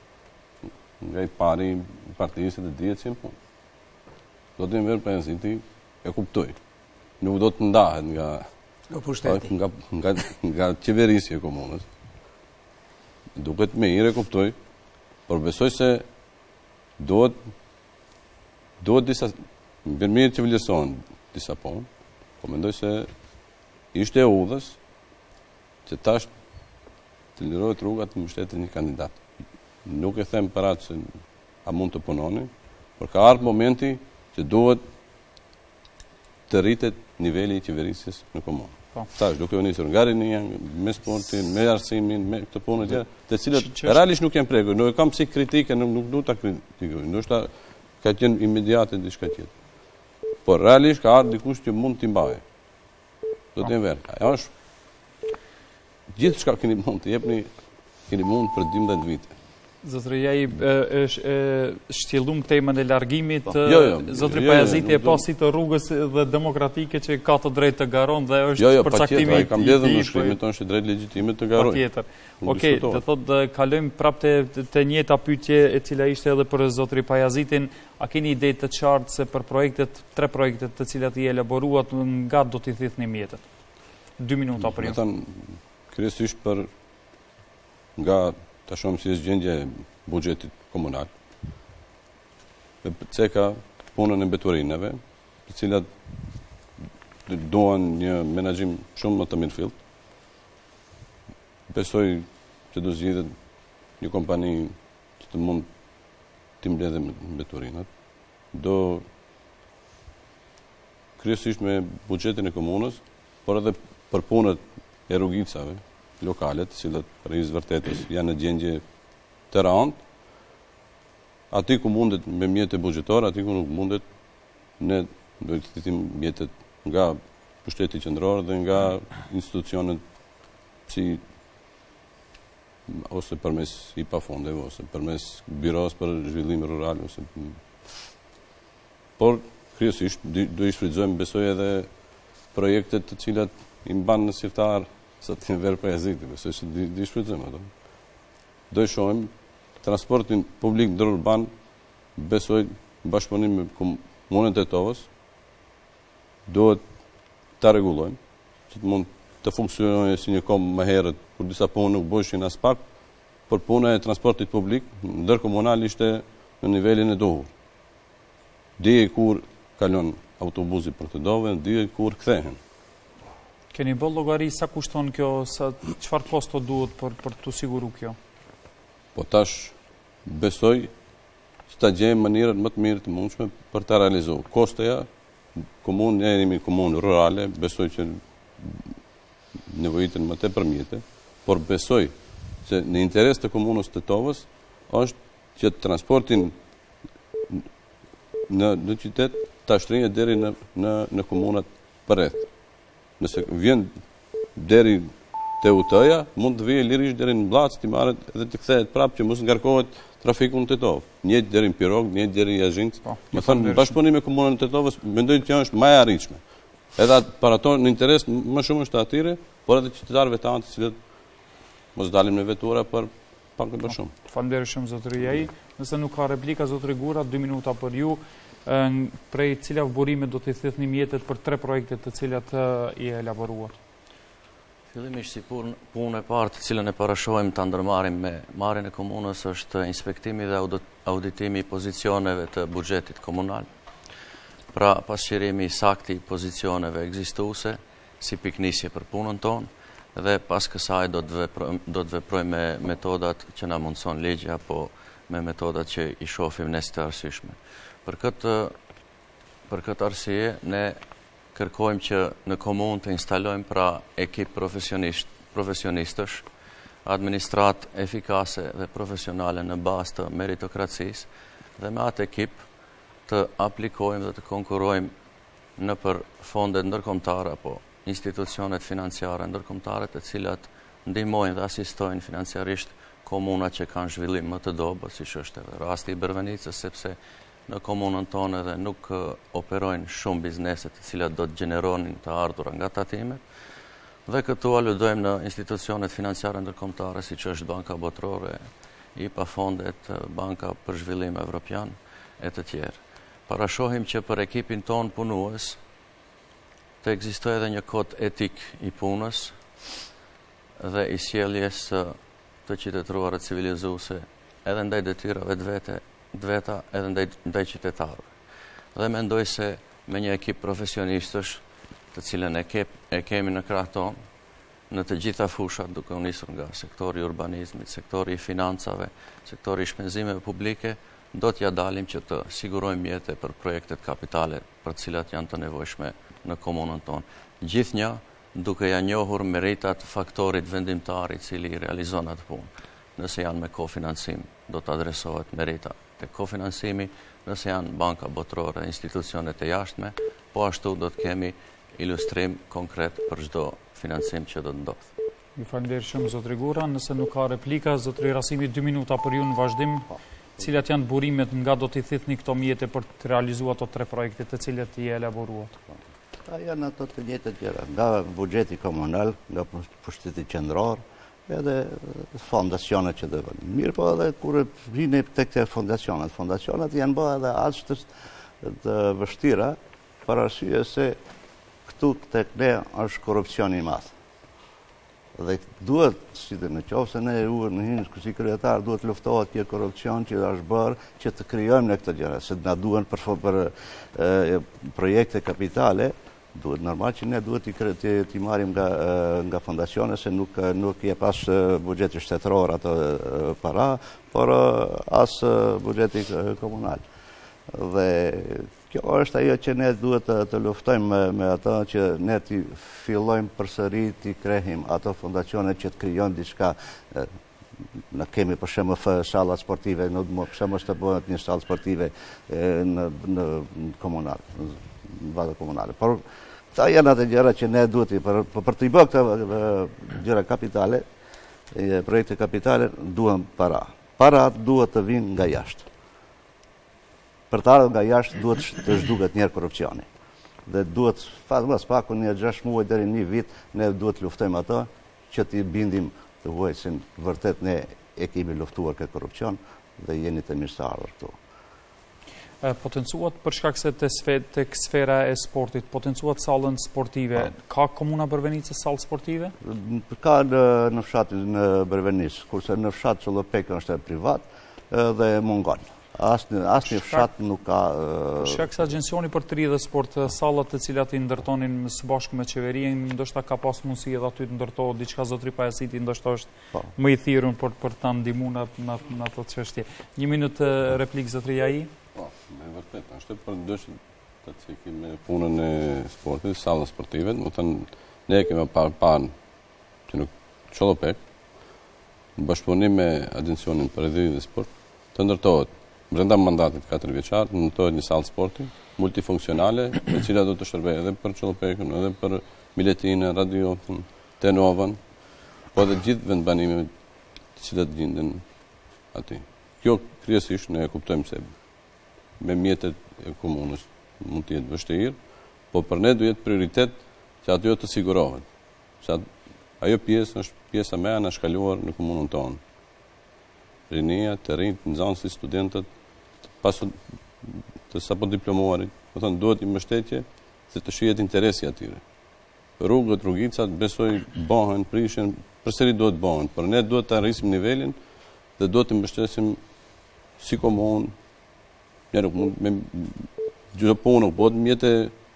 nga i pari i partisë të dihet si punë. Do të Enver Preziti e kuptoj. Nuk do të ndahet nga nga pushteti, nga nga nga qeverisja e komunës. Duket me ire kuptoj, por besoj se duhet duhet disa më mirë që vlerësohen disa punë. Po mendoj se ishte e udhës që tash të lirohet rruga të mbështetet një kandidat. Nuk e them para se a mund të punoni, por ka ardhur momenti që duhet të rritet niveli i qeverisjes në komunë. Po. Tash duke u nisur nga rinia, me sportin, me arsimin, me këtë punë tjetër, të cilët realisht nuk janë prekur. Nuk e kam si kritike, nuk, nuk du ta kritikoj. Ndoshta ka qenë imediate diçka tjetër. Por realisht ka ardhur dikush që mund t'i mbajë. Do të Enver. Ajo është gjithçka keni mund të jepni, keni mund për dymbëdhjetë vite. Zotëri ai është shtjellum temën e largimit. Jo, jo, Zotëri jo, jo, Pajaziti e nuk do- pasi të rrugës dhe demokratike që ka të drejtë të garon dhe është Jo, jo, përcaktimi patjetër, ai kam mbledhur në tij, shkrimin tonë që drejt legjitime të garoj. Patjetër. Nuk Okej, diskutohet. të thotë dhe kalojmë prapë te te njëjta pyetje e cila ishte edhe për zotëri Pajazitin. A keni ide të qartë se për projektet, tre projektet të cilat i elaboruat nga do t'i thithni mjetet? Dy minuta për Do ju. të thënë, kryesisht për nga ta shohim si është gjendja e buxhetit komunal. Me ceka punën e mbeturinave, të cilat duan një menaxhim shumë më të mirëfillt. Besoj që do zgjidhet një kompani që të mund të mbledhe me turinat, do kryesisht me buxhetin e komunës, por edhe për punët e rrugicave lokale, të cilat rrugës vërtetës janë në gjendje të rëndë, aty ku mundet me mjete buxhetore, aty ku nuk mundet, ne do të thithim mjetet nga pushteti qendror dhe nga institucionet si ose përmes I P A fondeve, ose përmes byros për zhvillim rural, ose por kryesisht do I shfrytëzojmë besoj edhe projektet të cilat I mban në sirtar sa të verë për jazikti, besoj se do I shfrytëzojmë ato. Do I shohim transportin publik ndërurban, besoj bashkëpunim me komunën e Tetovës, duhet ta rregullojmë, që të mund të funksionojë si një kom më herët, kur disa punë nuk bëshin as pak, por puna e transportit publik, ndërkomunal ishte në nivelin e duhur. Dije kur kalon autobusi për të dove, dije kur kthehen. Keni bë llogari sa kushton kjo, sa çfarë kosto duhet për për të siguru kjo? Po tash besoj që ta gjejmë mënyrën më të mirë të mundshme për ta realizuar. Kostoja, komunë, ne jemi komunë rurale, besoj që nevojitën më tepër mjete, por besoj që në interes të komunës të Tetovës është që transportin në, në qytet ta shtrinjë deri në, në, në komunat përreth. Nëse vjen deri te U T-ja, mund të vijë lirisht deri në Blac, të marret dhe të kthehet prapë që mos ngarkohet trafiku në Tetovë. Njëjtë deri në Pirog, njëjtë deri në Jazhinc. Më thënë, në bashkëpunim me komunën e Tetovës, mendoj që është më e arritshme. Edhe para to në interes më shumë është atyre, por edhe qytetarëve tanë të cilët mos dalim në vetura për pak më shumë. Faleminderit shumë zotëri ai. Nëse nuk ka replika zotëri Gura, dy minuta për ju. Prej cilat burime do të thithni mjetet për tre projekte të cilat I elaboruar? Fillimisht si punë e parë të cilën e parashohim ta ndërmarrim me marrjen e komunës është inspektimi dhe auditimi I pozicioneve të buxhetit komunal. Pra pasqyrimi I saktë I pozicioneve ekzistuese si piknisje për punën tonë dhe pas kësaj do të veprojmë, do të veprojmë me metodat që na mundson ligji apo me metodat që I shohim ne të arsyeshme. Për këtë për këtë arsye ne kërkojmë që në komunë të instalojmë pra ekip profesionist, profesionistësh, administrat efikase dhe profesionale në bazë të meritokracisë dhe me atë ekip të aplikojmë dhe të konkurrojmë në për fondet ndërkombëtare apo institucionet financiare ndërkombëtare të cilat ndihmojnë dhe asistojnë financiarisht komuna që kanë zhvillim më të dobët, siç është edhe rasti I Bërvenicës, sepse në komunën tonë edhe nuk operojnë shumë biznese të cilat do të gjeneronin të ardhura nga tatimet. Dhe këtu aludojmë në institucionet financiare ndërkombëtare siç është Banka Botërore, I P A fondet, Banka për Zhvillim Evropian e të tjerë. Parashohim që për ekipin tonë punues të ekzistojë edhe një kod etik I punës dhe I sjelljes të qytetëruara civilizuese edhe ndaj detyrave të vete, të veta edhe ndaj, ndaj qytetarëve. Dhe mendoj se me një ekip profesionistësh të cilën e, ke, e kemi në krah tonë në të gjitha fushat, duke u nisur nga sektori I urbanizmit, sektori I financave, sektori I shpenzimeve publike, do t'ja dalim që të sigurojmë mjete për projektet kapitale për cilat janë të nevojshme në komunën tonë. Gjithnjë duke ja njohur meritat faktorit vendimtar I cili I realizon atë punë. Nëse janë me kofinancim, do të adresohet merita të kofinancimi, nëse janë banka botërore, institucionet e jashtme, po ashtu do të kemi ilustrim konkret për çdo financim që do të ndodhë. Ju falenderoj shumë zotëri Gura, nëse nuk ka replika, zotëri Rasimi dy minuta për ju në vazhdim. Cilat janë burimet nga do t'i thithni këto mjete për të realizuar ato tre projekte të cilat I elaboruat? Ta janë ato të njëjta gjëra, nga buxheti komunal, nga pushteti qendror, edhe fondacionet që do bëjnë. Mirë po edhe kur vini tek këto fondacionet, fondacionet janë bërë edhe aq të vështira, për arsye se këtu tek ne është korrupsioni I madh. Dhe duhet, si dhe në qofë se ne u në hinë kësi kryetar, duhet luftohet kjo korrupsion që është bërë që të krijojmë në këtë gjëra, se na duhen për, për e, projekte kapitale, duhet normal që ne duhet t'i marrim nga fondacione, se nuk je pas buxheti shtetëror ato para, por as buxheti komunal. Dhe kjo është ajo që ne duhet të luftojmë me ato, që ne t'i fillojmë përsëri t'i krehim ato fondacione që të krijon diçka. Në kemi për shembull salla sportive, në për shembull të bëhet një sallë sportive në komunal, në bazë komunale. Por këta janë ato gjëra që ne duhet i për për të bërë këto gjëra kapitale, projekte kapitale duhen para. Para duhet të vinë nga jashtë. Për të ardhur nga jashtë duhet të zhduket njerë korrupsioni. Dhe duhet fatmas paku një gjashtë muaj deri një vit ne duhet luftojmë ato që t'i bindim të vojsin vërtet ne e kemi luftuar këtë korrupsion dhe jeni të mirëseardhur këtu. Potencuat për shkak se tek sfera e sportit, potencuat sallën sportive, ka komuna Bërvenicë sallë sportive? Ka në fshatin në Bërvenicë, kurse në fshat Çollopek është privat dhe mungon. Asnjë fshat nuk ka... Për shkak se Agjencioni për Tri dhe Sport, sallat të cilat i ndërtonin së bashku me qeverinë, ndoshta ka pas mundësi edhe aty të ndërtohet diçka, zotëri Pajasiti ndoshta është më i thirrur për për ta ndihmuar në ato çështje. Një minutë replik zotëri Ai. Po, me vërtet, është për dëshë të cikim me punën e sportit, sallën sportive, do të thënë ne kemi parë pan që në Çollopek, në bashkëpunim me Agjencionin për Tri dhe Sport, të ndërtohet brenda mandatit katër vjeçar, të ndërtohet një sallë sporti multifunksionale, e cila do të shërbejë edhe për Çollopekun, edhe për Miletinë, Radiofën, Tenovën, po edhe gjithë vendbanimet të cilat gjenden aty. Kjo kryesisht ne e kuptojmë se me mjetet e komunës mund të jetë vështirë, po për ne do jetë prioritet që ajo të sigurohet. Sa ajo pjesë është pjesa më e anashkaluar në komunën tonë. Rinia, të rinjt, nxënësit, studentët, pas të sapo diplomuarit, do thënë duhet i mbështetje se të shihet interesi atyre. Rrugët, rrugicat, besoj bëhen, prishen, përsëri duhet bëhen, por ne duhet të arrisim nivelin dhe duhet të mbështesim si komunë, njerë me gjë punë, po të mjete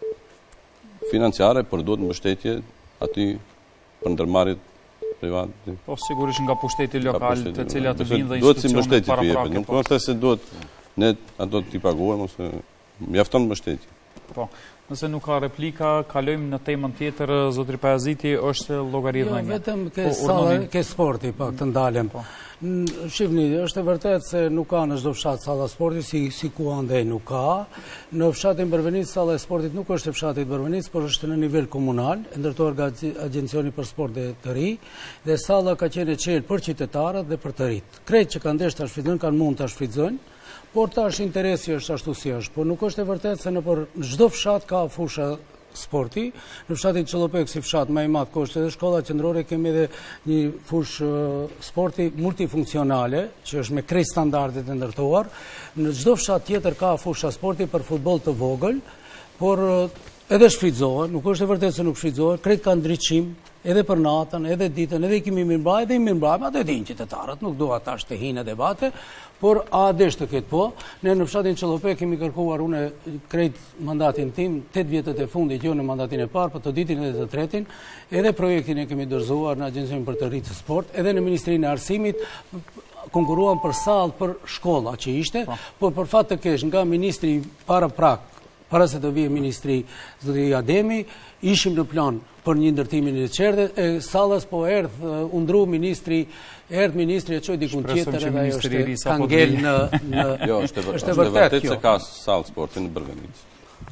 financiare, por duhet mbështetje aty për ndërmarrjet private. Po sigurisht nga pushteti lokal, të cilat vinë dhe duhet si institucionet mbështetje para për jepet. Nuk është se duhet ne ato t'i paguajmë ose mjafton mbështetje. Po, nëse nuk ka replika, kalojmë në temën tjetër, zotëri Pajaziti, është llogaritma. Jo, vetëm ke sallë, ke sporti pak të ndalem. Shifni, është e vërtet se nuk ka në çdo fshat salla sporti, si, si ku andej nuk ka. Në fshatin Bërvenic, salla e sportit nuk është e fshatit Bërvenic, por është në nivel komunal, e ndërtuar nga Agjencioni për Sport dhe të ri, dhe salla ka qenë e çelë për qytetarët dhe për të rit. Krejt që kanë ndesh ta shfrytëzojnë, kanë mund ta shfrytëzojnë, por tash interesi është ashtu si është. Por nuk është e vërtet se në për çdo fshat ka fusha sporti. Në fshatin Çollopek si fshat më i madh ku është edhe shkolla qendrore, kemi edhe një fush sporti multifunksionale që është me krejt standardet e ndërtuar. Në çdo fshat tjetër ka fusha sporti për futboll të vogël, por edhe shfrytëzohet, nuk është e vërtetë se nuk shfrytëzohet, krejt kanë ndriçim edhe për natën, edhe ditën, edhe i kemi mirëmbajtje, edhe i mirëmbajtje, atë e dinë qytetarët, nuk dua tash të hinë debate, por a desh të ketë po. Ne në fshatin Çollopek kemi kërkuar unë krejt mandatin tim, tetë vjetët e fundit, jo në mandatin e parë, por të ditin edhe të tretin, edhe projektin e kemi dorëzuar në Agjencion për të rritë sport, edhe në Ministrinë e Arsimit, konkuruan për sallë për shkolla që ishte, por për fat të keq nga ministri para prak, para se të vijë ministri zoti Ademi, ishim në plan për një ndërtimin e qerdhe, e sallës po erdh u ndru ministri, erdh ministri e çoi diku tjetër edhe ajo është ka ngel në në Jo, është e vërtet se ka sallë sporti në Bërvenic.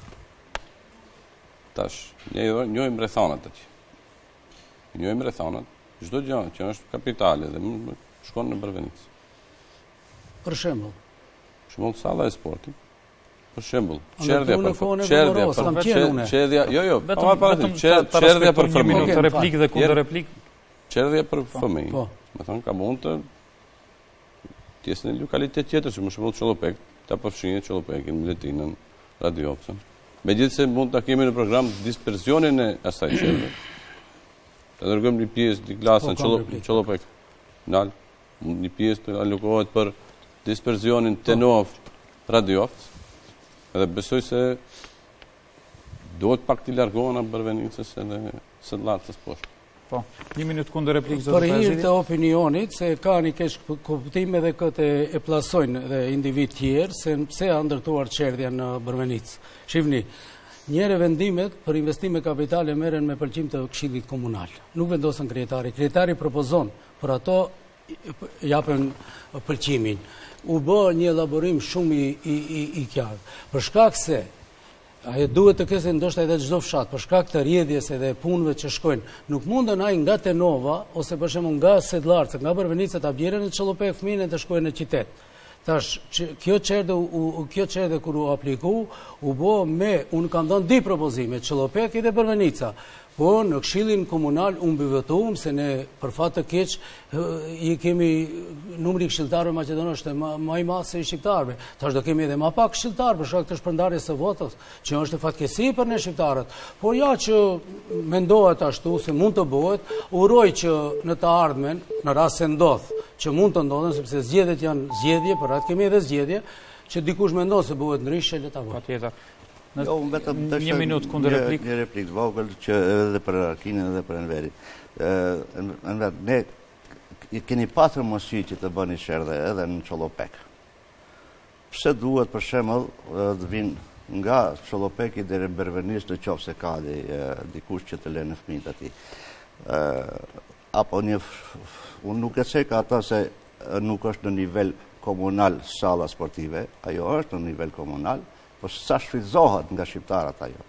Tash, ne njohim rrethonat aty. Njohim rrethonat, çdo gjë që është kapitale dhe shkon në Bërvenic. Për shembull, për shembull salla e sportit. Për shembull, çerdhja për çerdhja, çerdhja, jo, jo, vetëm çerdhja për fëmijë, të replikë dhe kundër replikë. Çerdhja për fëmijë. Do thonë ka mund të tjesë në lokalitet tjetër, si më shembull Çollopek, ta përfshihet Çollopekin, Miletinën, Radiofën. Megjithëse mund ta kemi në program dispersionin e asaj çerdhe. Të dërgojmë një pjesë të klasën Çollopek, nal, një pjesë të alokohet për dispersionin Tenov, Radiofë. Edhe besoj se Duhet pak t'i largohen a Bërvenicës edhe së lartës poshtë. Po, një minutë kundër replikë, zotë Prezidenti. Për hir të opinionit, se ka një keq kuptime dhe këtë e plasojnë dhe individ tjerë, se pse a ndërtuar qerdhja në Bërvenicë. Shifni, njëre vendimet për investime kapitale merren me pëlqim të Këshillit Komunal. Nuk vendosën kryetari. Kryetari propozon, për ato japën pëlqimin. U bë një elaborim shumë i, i, i, i qartë. Për shkak se ajo duhet të kese ndoshta edhe çdo fshat, për shkak të rrjedhjes edhe punëve që shkojnë. Nuk mundën ai nga Tenova ose për shembull nga Sedllarca, nga Bërvenica ta bjerën në Çellopek fëmijën e të shkojnë në qytet. Tash kjo çerdhe u kjo çerdhe kur u apliku, u bë me un kam dhënë di propozime, Çellopeki dhe Bërvenica. Po në Këshillin Komunal unë mbivotuam se ne për fat të keq i kemi numri këshilltarëve maqedonë është më i madh se i shqiptarëve. Tash do kemi edhe më pak këshilltarë për shkak të shpërndarjes së votës, që është fatkeqësi për ne shqiptarët. Por ja që mendohet ashtu se mund të bëhet, uroj që në të ardhmen, në rast se ndodh, që mund të ndodhen sepse zgjedhjet janë zgjedhje, por atë kemi edhe zgjedhje, që dikush mendon se bëhet ndryshe le ta bëjë. Patjetër. Jo, vetëm një minutë kundër replik. Një replik vogël që edhe për Arkinën edhe për Enverin. Enver, ne keni pasur mundësi që të bëni qerdhe edhe në Çellopek. Pse duhet për shembull të vinë nga Çellopeki deri në Bërvenice në qoftë se ka dikush që të lënë fëmijët aty. Apo një unë nuk e cek ata se nuk është në nivel komunal salla sportive, ajo është në nivel komunal. Po sa shfrytëzohet nga shqiptarët ajo.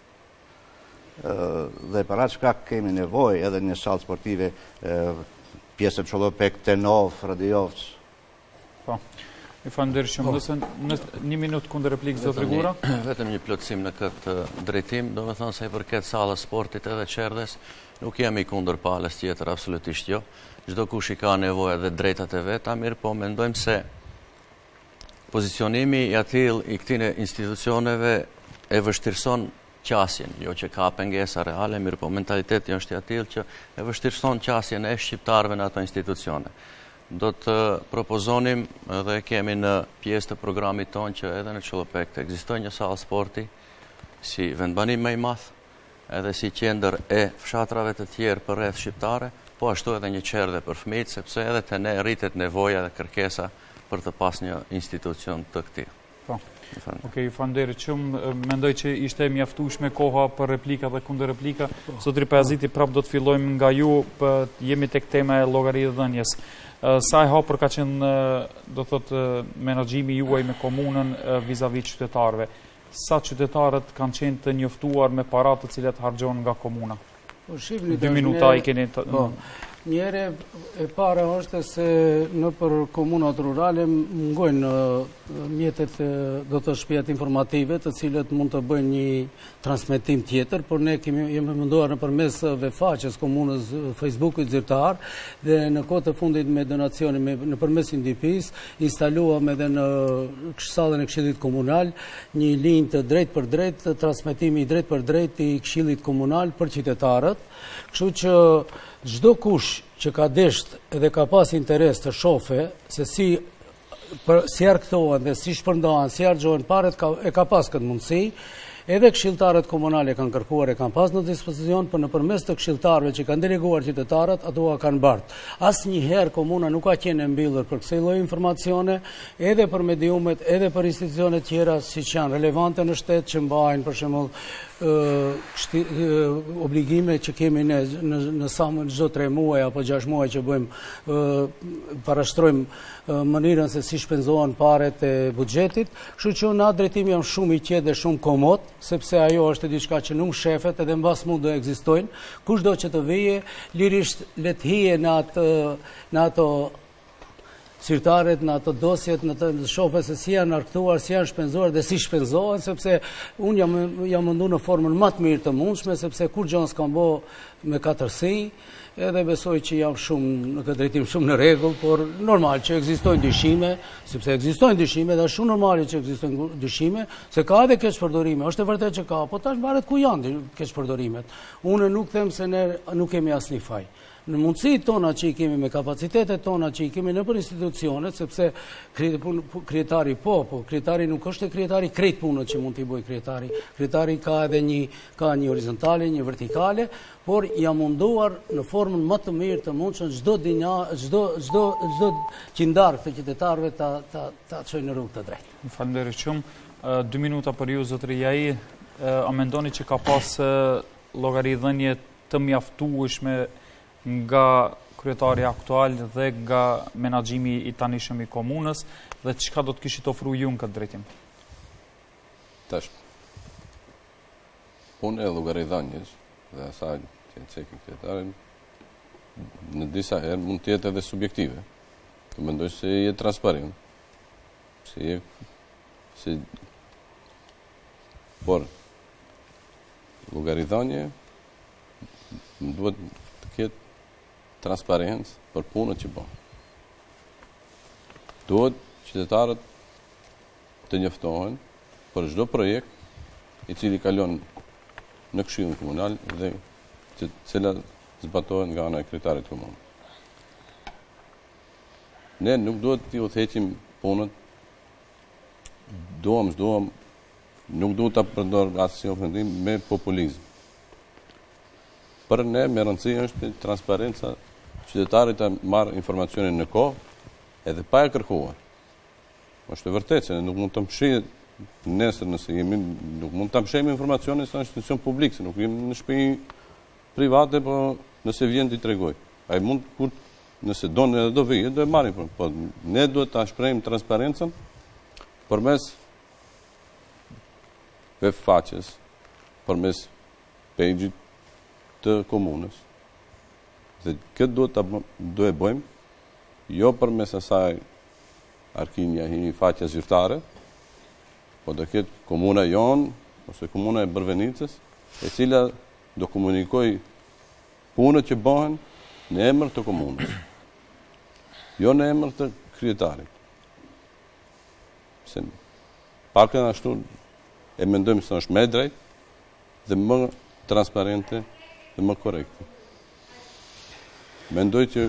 Dhe për atë shkak kemi nevojë edhe një sallë sportive pjesën Çellopek, Tenov, Radijovc. Po. I falenderoj shumë. Nëse një minutë kundër replikës zotë Rigura. Vetëm një plotësim në këtë drejtim, domethënë sa i përket sallës sportit edhe qerdhes, nuk jemi kundër palës tjetër, absolutisht jo. Çdo kush i ka nevojë dhe drejtat e veta, mirë po mendojmë se pozicionimi i atill i këtyre institucioneve e vështirëson qasjen, jo që ka pengesa reale, mirë po mentaliteti është i atill që e vështirëson qasjen e shqiptarëve në ato institucione. Do të propozonim dhe kemi në pjesë të programit tonë që edhe në Çellopek të ekzistojë një sallë sporti si vendbanim më i madh, edhe si qendër e fshatrave të tjerë për rreth shqiptare, po ashtu edhe një qerdhe për fëmijët, sepse edhe te ne rritet nevoja dhe kërkesa për të pas një institucion të këtij. Po. Okej, falenderoj shumë. Mendoj që ishte mjaftueshme koha për replika dhe kundër replika. Zotri Pajaziti, prap do të fillojmë nga ju, jemi tek tema e llogaridhënies. Sa e hapur ka qenë, do thotë, menaxhimi juaj me komunën vizavi qytetarëve? Sa qytetarët kanë qenë të njoftuar me paratë të cilat harxhohen nga komuna? Dy minuta i keni. Njëre e para është se në për komunat rurale mungojnë mjetet, do të shtëpiat informative, të cilët mund të bëjnë një transmetim tjetër, por ne kemi jemi menduar nëpërmes vefaqes komunës Facebookut zyrtar dhe në kohë të fundit me donacione me nëpërmes I N D P-s instaluam edhe në sallën e Këshillit Komunal një linjë të drejt për drejt, të transmetimi i drejt për drejt I Këshillit Komunal për qytetarët, kështu që çdo kush që ka desht edhe ka pas interes të shofe se si për, si arktohen dhe si shpërndahen, si harxhohen paret e ka pas këtë mundësi. Edhe këshilltarët komunale kanë kërkuar e kanë pas në dispozicion, për nëpërmes të këshilltarëve që kanë deleguar qytetarët, ato kanë bart. Asnjëherë komuna nuk ka qenë e mbyllur për kësaj lloji informacione, edhe për mediumet, edhe për institucione tjera siç janë relevante në shtet që mbajnë për shembull obligime që kemi ne në, në sa më çdo tre muaj apo gjashtë muaj që bëjmë parashtrojmë mënyrën se si shpenzohen paret e buxhetit, kështu që në atë drejtim jam shumë I qetë dhe shumë komod, sepse ajo është diçka që nuk shefet edhe mbas mund do ekzistojnë. Kushdo që të vije, lirisht le të hije në atë në ato sirtaret, në ato dosjet, në të shofe se si janë arktuar, si janë shpenzuar dhe si shpenzohen, sepse unë jam, jam mundu në formën më të mirë të mundshme, sepse kur gjën s'kam bo me katërsi, edhe besoj që jam shumë në këtë drejtim shumë në rregull, por normal që ekzistojnë dyshime, sepse ekzistojnë dyshime dhe është shumë normale që ekzistojnë dyshime, se ka edhe keqpërdorime, është e vërtet që ka, po tash varet ku janë keqpërdorimet. Unë nuk them se ne nuk kemi asnjë faj. në mundësit tona që i kemi, me kapacitetet tona që i kemi në për institucionet, sepse krijetari po, po krijetari nuk është e krijetari krejt punët që mund t'i bëj krijetari. Krijetari ka edhe një, ka një horizontale, një vertikale, por ja munduar në formën më të mirë të mundshëm çdo dinja, çdo çdo çdo qindar të qytetarëve ta ta ta çojë në rrugë të drejtë. Faleminderit shumë. Dy minuta për ju, zotëri Jai. A mendoni që ka pas llogaridhënie të mjaftueshme nga kryetari aktual dhe nga menaxhimi i tanishëm i komunës, dhe çka do të kishit ofru ju në këtë drejtim? Tash, punë e llogaridhënies dhe asaj që cekë kryetarin në disa herë mund të jetë edhe subjektive. Të mendoj se je transparent. Se je se por llogaridhënie duhet të ketë transparencë për punët që bën. Duhet qytetarët të njoftohen për çdo projekt i cili kalon në Këshillin Komunal dhe të cilat zbatohen nga ana e kryetarit të komunës. Ne nuk duhet të udhëheqim punët, duam, s'duam, nuk duhet ta përdor asnjë ofendim me populizëm. Për ne me rëndësi është transparenca, qytetarit të marrë informacionin në kohë edhe pa e kërkuar. Është e vërtetë se nuk mund të mshihet nesër nëse jemi, nuk mund të mshejmë informacionin se në institucion publik, se nuk jemi në shtëpi private, po nëse vjen t'i tregoj. Ai mund kur nëse don edhe do vijë, do e marrim, po ne duhet ta shprehim transparencën përmes web faqes, përmes page-it të komunës. Dhe këtë duhet ta do e bëjmë, jo përmes asaj arkinja një faqe zyrtare, po do ketë komuna jon ose komuna e Bërvenicës, e cila do komunikoj punët që bëhen në emër të komunës, jo në emër të kryetarit. Se pakën ashtu e mendojmë se është më e drejtë dhe më transparente dhe më korekte. Mendoj që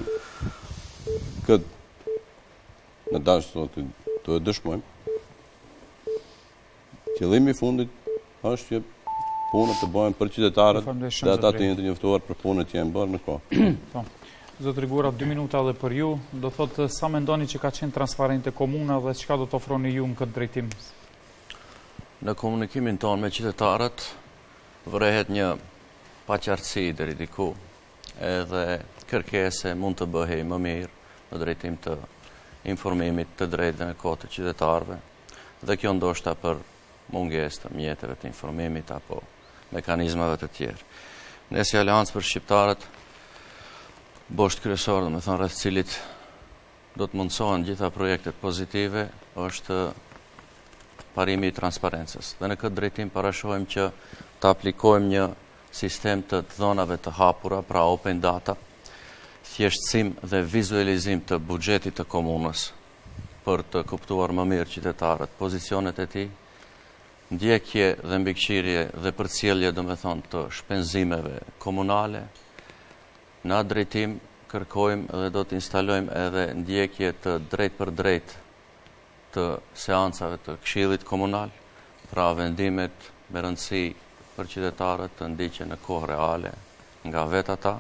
këtë në dashë sotë të e dëshmojmë. Qëllimi i fundit është që punët të bëhen për qytetarët dhe ata të jenë të njoftuar për punët që janë bërë në kohë. Zotëri Gura, dy minuta dhe për ju, do thotë sa mendoni që ka qenë transparente komuna dhe çka do të ofroni ju në këtë drejtim? Në komunikimin tonë me qytetarët vërehet një paqartësi deri diku, edhe kërkese mund të bëhej më mirë në drejtim të informimit të drejtë në kohë të qytetarëve, dhe kjo ndoshta për mungesë të mjeteve të informimit apo mekanizmave të tjerë. Ne si Aleancë për Shqiptarët, bosht kryesor, do me thonë rreth cilit do të mundsohen gjitha projektet pozitive, është parimi i transparencës. Dhe në këtë drejtim parashojmë që të aplikojmë një sistem të dhonave të hapura, pra open data, thjeshtësim dhe vizualizim të buxhetit të komunës për të kuptuar më mirë qytetarët pozicionet e tij, ndjekje dhe mbikëqyrje dhe përcjellje, do me thonë, të shpenzimeve komunale. Në atë drejtim kërkojmë dhe do të instalojmë edhe ndjekje të drejt për drejt të seancave të Këshillit Komunal, pra vendimet me rëndësi për qytetarët të ndiqen në kohë reale nga vetë ata.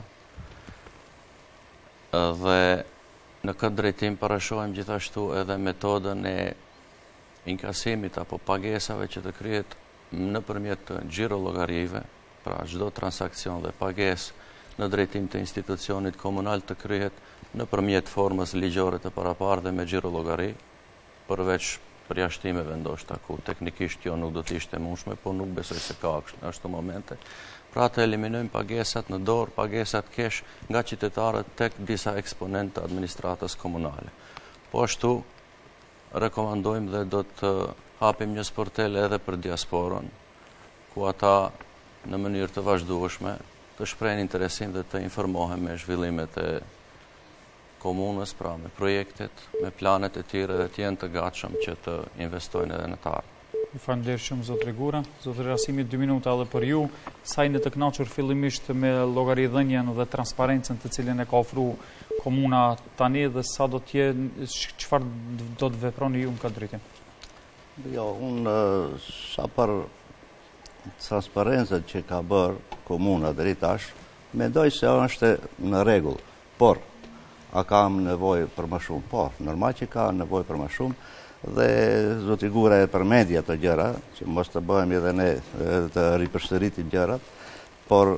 Dhe në këtë drejtim parashojmë gjithashtu edhe metodën e inkasimit apo pagesave që të kryhet nëpërmjet të xhirologarive, pra çdo transakcion dhe pagesë në drejtim të institucionit komunal të kryhet nëpërmjet formës ligjore të paraparë dhe me xhirologari, përveç përjashtimeve ndoshta ku teknikisht kjo nuk do të ishte mundshme, por nuk besoj se ka në ashtu momente. Pra të eliminojmë pagesat në dorë, pagesat kesh nga qytetarët tek disa eksponentë të administratës komunale. Po ashtu rekomandojmë dhe do të hapim një sportel edhe për diasporën, ku ata në mënyrë të vazhdueshme të shprehin interesim dhe të informohen me zhvillimet e komunës, pra me projektet, me planet e tyre dhe të jenë të gatshëm që të investojnë edhe në të ardhmen. Ju falenderoj shumë, zotëri Gura. Zotëri Rasimi, dy minuta edhe për ju. Sa jeni të kënaqur fillimisht me llogaridhënien dhe transparencën të cilën e ka ofruar komuna tani dhe sa do të jetë, çfarë do të veproni ju në këtë drejtim? Jo, unë sa për transparencën që ka bërë komuna deri tash, mendoj se është në rregull, por a kam nevojë për më shumë? Po, normal që ka nevojë për më shumë. Dhe zoti Gura e përmendja të gjëra, që mos të bëhemi edhe ne të ripërsëritim gjërat, por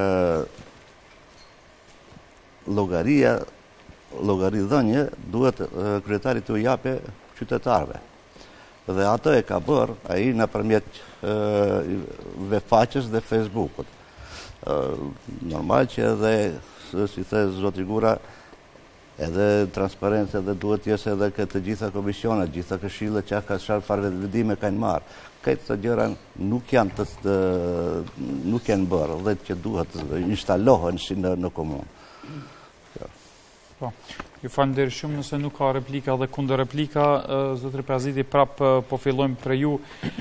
llogaria, llogaridhënie duhet kryetari të japë qytetarëve. Dhe atë e ka bërë ai nëpërmjet webfaqes dhe Facebookut. Normal që edhe, si the zoti Gura, edhe transparencë edhe duhet t'jesë edhe këtë gjitha komisionet, gjitha këshillet që ka çfarë farë vendime kanë marrë. Këtë të gjëra nuk janë të nuk janë bërë dhe që duhet instalohen si në, në komunë. Ja. Po. Ju falenderoj shumë, nëse nuk ka replika dhe kundër replika, zotëri Prezidi, prap po fillojmë për ju.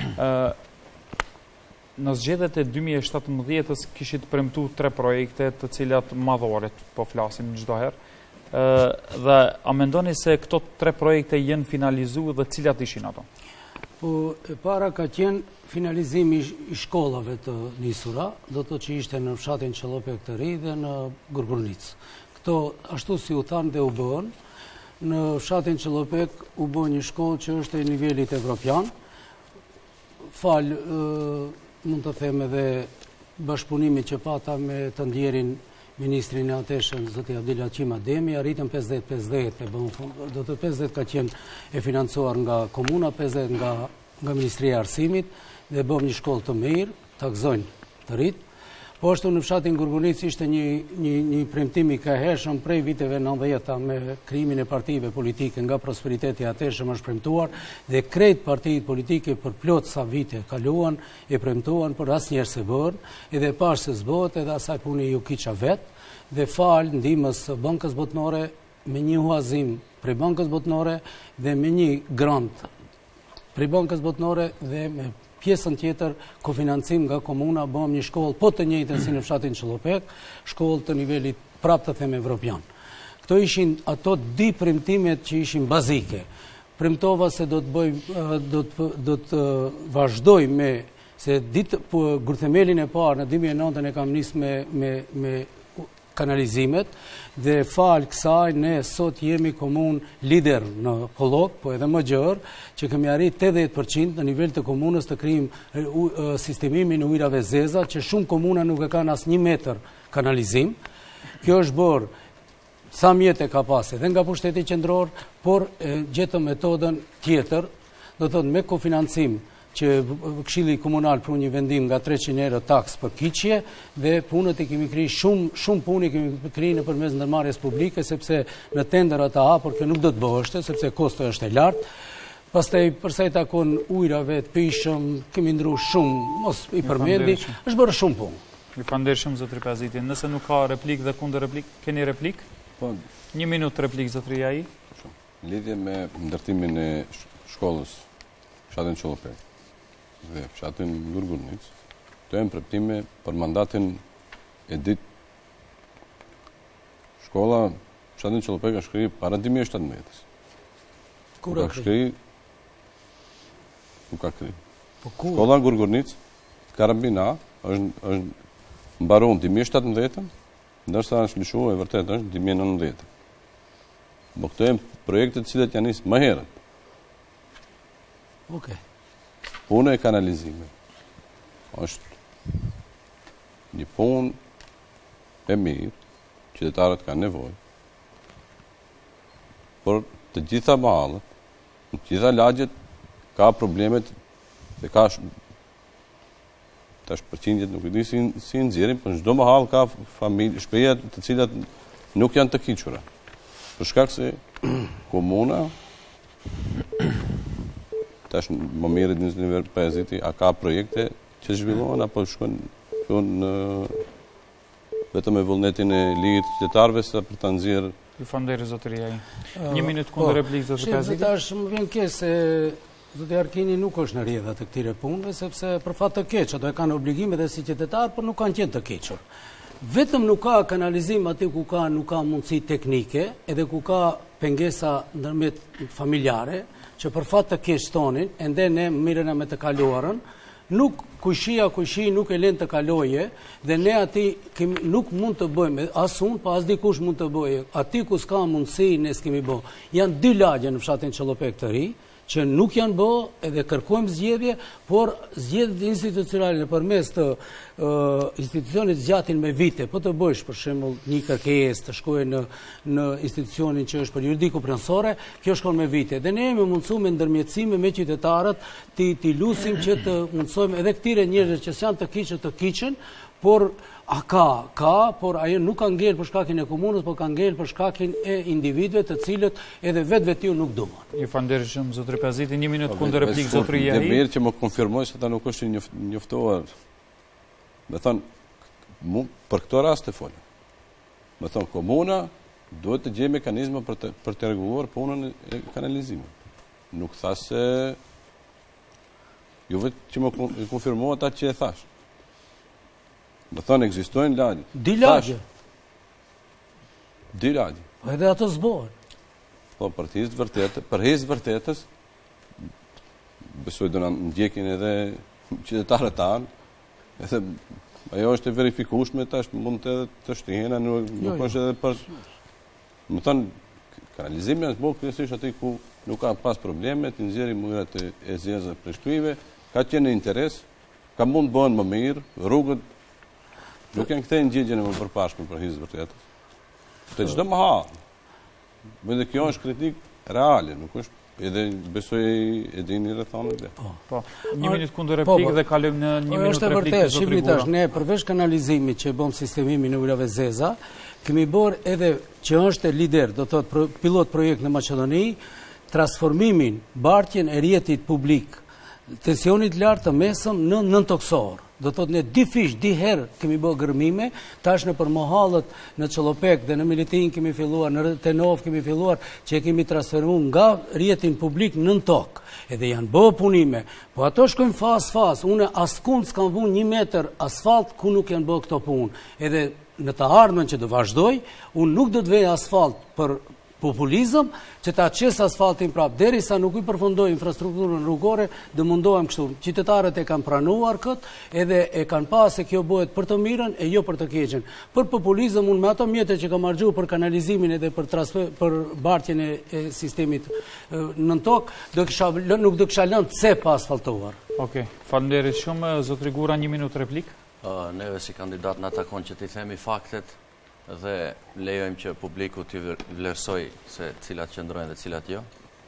Në zgjedhjet e dy mijë e shtatëmbëdhjetës kishit premtuar tre projekte të cilat madhore, po flasim çdo herë. Dhe a mendoni se këto tre projekte jenë finalizuar dhe cilat ishin ato? Po, e para ka qenë finalizimi i shkollave të nisura, do të që ishte në fshatin Qellopek të ri dhe në Gurgurnic. Këto, ashtu si u thanë dhe u bëhen, në fshatin Qellopek u bën një shkollë që është e nivelit evropian, fal, mund të them edhe bashkëpunimi që pata me të ndjerin Ministrin e ateshëm, zoti Abdil Haqim Ademi, arritën pesëdhjetë pesëdhjetë, do të pesëdhjetë ka qenë e financuar nga komuna, pesëdhjetë nga, nga Ministria e Arsimit, dhe bëm një shkollë të mirë, takzojnë të rritë. Po ashtu në fshatin Gurgurnic ishte një, një, një premtim i kaheshëm prej viteve nëntëdhjetë me krijimin e partive politike nga prosperiteti i ateshëm është premtuar dhe krejt partitë politike për plot sa vite kaluan e premtuan për asnjëherë se bën, edhe pas se zbot edhe asaj puni ju kiça vet dhe fal ndihmës së Bankës Botnore me një huazim prej Bankës Botnore dhe me një grant prej Bankës Botnore dhe me pjesën tjetër, kofinancim nga komuna, bëm një shkollë, po të njëjtën si në fshatin Qellopek, shkollë të nivelit prap të them evropian. Këto ishin ato di premtimet që ishin bazike. Premtova se do të bëj, do të, do të vazhdoj me, se ditë gurthemelin e parë në dy mijë e nëntën e kam nisë me, me, me kanalizimet dhe falë kësaj ne sot jemi komunë lider në Pollok, po edhe më gjërë, që kemi arrit tetëdhjetë përqind në nivel të komunës të krijim sistemimin e ujrave zeza, që shumë komuna nuk e kanë as një metër kanalizim. Kjo është bërë sa mjetë e ka pas edhe nga pushteti qendror, por e, gjetëm metodën tjetër, do të thotë me kofinancim që Këshilli Komunal pru një vendim nga treqind euro taks për kiqje dhe punët i kemi kri shumë, shumë punë i kemi kri në përmes ndërmarrjes publike, sepse në tenderat të hapur kjo nuk do të bëheshte, sepse kosto është e lartë. Pastaj përsa i takon ujrave të pishëm, kemi ndru shumë, mos i përmendi, është bërë shumë punë. Ju falenderoj shumë zotëri Prezidi. Nëse nuk ka replik dhe kundër replik, keni replik? Po, një minutë replik zotëri ai. Në lidhje me ndërtimin e shkollës fshatin Qellopek dhe fshatin Gurgurnic, të jenë premtime për mandatin e ditë. Shkolla fshatin Qellopek është kriju para dy mijë e shtatëmbëdhjetës. Kur ka kriju? Ku ka kriju? Po kur? Shkolla Gurgurnic, Karabina, është është mbaron dy mijë e shtatëmbëdhjetën, ndërsa është lëshuar e vërtet është dy mijë e nëntëdhjetën. Po këto janë projekte të cilat janë nisë më herët. Okej. Puna e kanalizimit është një punë e mirë, qytetarët kanë nevojë, por të gjitha mahallet, në të gjitha lagjet ka problemet dhe ka tash përqindjet nuk i di si, si nxjerrin, por çdo mahall ka familje, shtëpia të cilat nuk janë të kiqura. Për shkak se komuna tash më mirë në nivel Prezidi, a ka projekte që zhvillohen apo shkojnë në vetëm me vullnetin e ligit të qytetarëve sa për ta nxjerrë. Ju falenderoj zotëri ai. Një minutë kundër replikë zotëri Prezidi. Tash më vjen keq se Zoti Arkini nuk është në rrjedha të këtyre punëve, sepse për fat të keq, ato e kanë obligime dhe si qytetar, por nuk kanë qenë të kequr. Vetëm nuk ka kanalizim aty ku ka nuk ka mundësi teknike, edhe ku ka pengesa ndërmjet familjare, që për fat të keq tonin, ende ne mirëna me të kaluarën, nuk kujshia kujshi nuk e lën të kaloje dhe ne aty nuk mund të bëjmë, as unë, pa as dikush mund të bëjë. Aty ku s'ka mundësi ne s'kemi bë. Janë dy lagje në fshatin Çellopek të ri, që nuk janë bë edhe kërkojmë zgjedhje, por zgjedhjet institucionale përmes të uh, institucionit zgjatin me vite, po të bësh për shembull një kërkesë të shkojë në në institucionin që është për juridiku pronësore, kjo shkon me vite. Dhe ne jemi mundsuar me ndërmjetësime me qytetarët ti ti lusim që të mundsojmë edhe këtyre njerëzve që janë të keqë të keqën, por a ka, ka, por ajo nuk ka ngel për shkakin e komunës, por ka ngel për shkakin e individëve të cilët edhe vetë vetiu nuk duan. Ju falenderoj shumë zotri Paziti, një minutë kundër replik zotri Jahi. Dhe mirë që më konfirmoj se ata nuk është një njoftuar. Me thënë, mu për këto rast të folë. Me thënë, komuna duhet të gjejë mekanizma për të për të rregulluar punën e kanalizimit. Nuk tha se ju vetë që më konfirmoj ata që e thash. Më thonë, ekzistojnë lagje. Di lagje. Di lagje. Edhe ato zbohen. Po, për të hisë vërtetës, për hisë vërtetës, besoj do në ndjekin edhe qytetarët tanë, edhe ajo është e verifikueshme, tash mund të edhe të shtihena, nuk, nuk është edhe për... Më thonë, kanalizimi është bërë kryesisht aty ku nuk ka pas probleme, të nxjerrin mujrat e zezë për shkrive, ka qenë në interes, ka mund bëhen më mirë, rrugët nuk janë këthejnë gjegjen e më përpashme për hisë vërtetës. Të çdo më halë. Dhe kjo është kritik reale, nuk është edhe besoj e dini rrethanën dhe. Po, një minutë kundër replik dhe kalojmë në një minutë replik të zotri Gura. Ne përveç kanalizimit që bëm sistemimin në ujrave zeza, kemi bërë edhe që është lider, do thotë pilot projekt në Maqedoni, transformimin, bartjen e rjetit publik, tensionit lartë të mesëm në nëntoksorë. Do të thotë ne di fish, di herë kemi bërë gërmime, tash në për Mohallët, në Çellopek dhe në Militin kemi filluar, në Tenov kemi filluar që e kemi transferuar nga rjetin publik në tokë. Edhe janë bërë punime, po ato shkojnë fas fas. Unë askund s'kam vënë një metër asfalt ku nuk janë bërë këto punë. Edhe në të ardhmen që do vazhdoj, unë nuk do të vej asfalt për populizëm, që ta qes asfaltin prap, derisa nuk i përfundoj infrastrukturën rrugore, dhe mundohem kështu. Qytetarët e kanë pranuar këtë, edhe e kanë pasë se kjo bëhet për të mirën e jo për të keqen. Për populizëm, unë me ato mjetet që kam marrë për kanalizimin edhe për, transfer, për bartjen e, e sistemit në tokë, do kisha, nuk do kisha lënë cep asfaltuar. Okej, falenderit shumë, zotri Gura, një minutë replik. Uh, neve si kandidat në takon që t'i themi faktet, dhe lejojmë që publiku t'i vlerësoj se cilat qëndrojnë dhe cilat jo.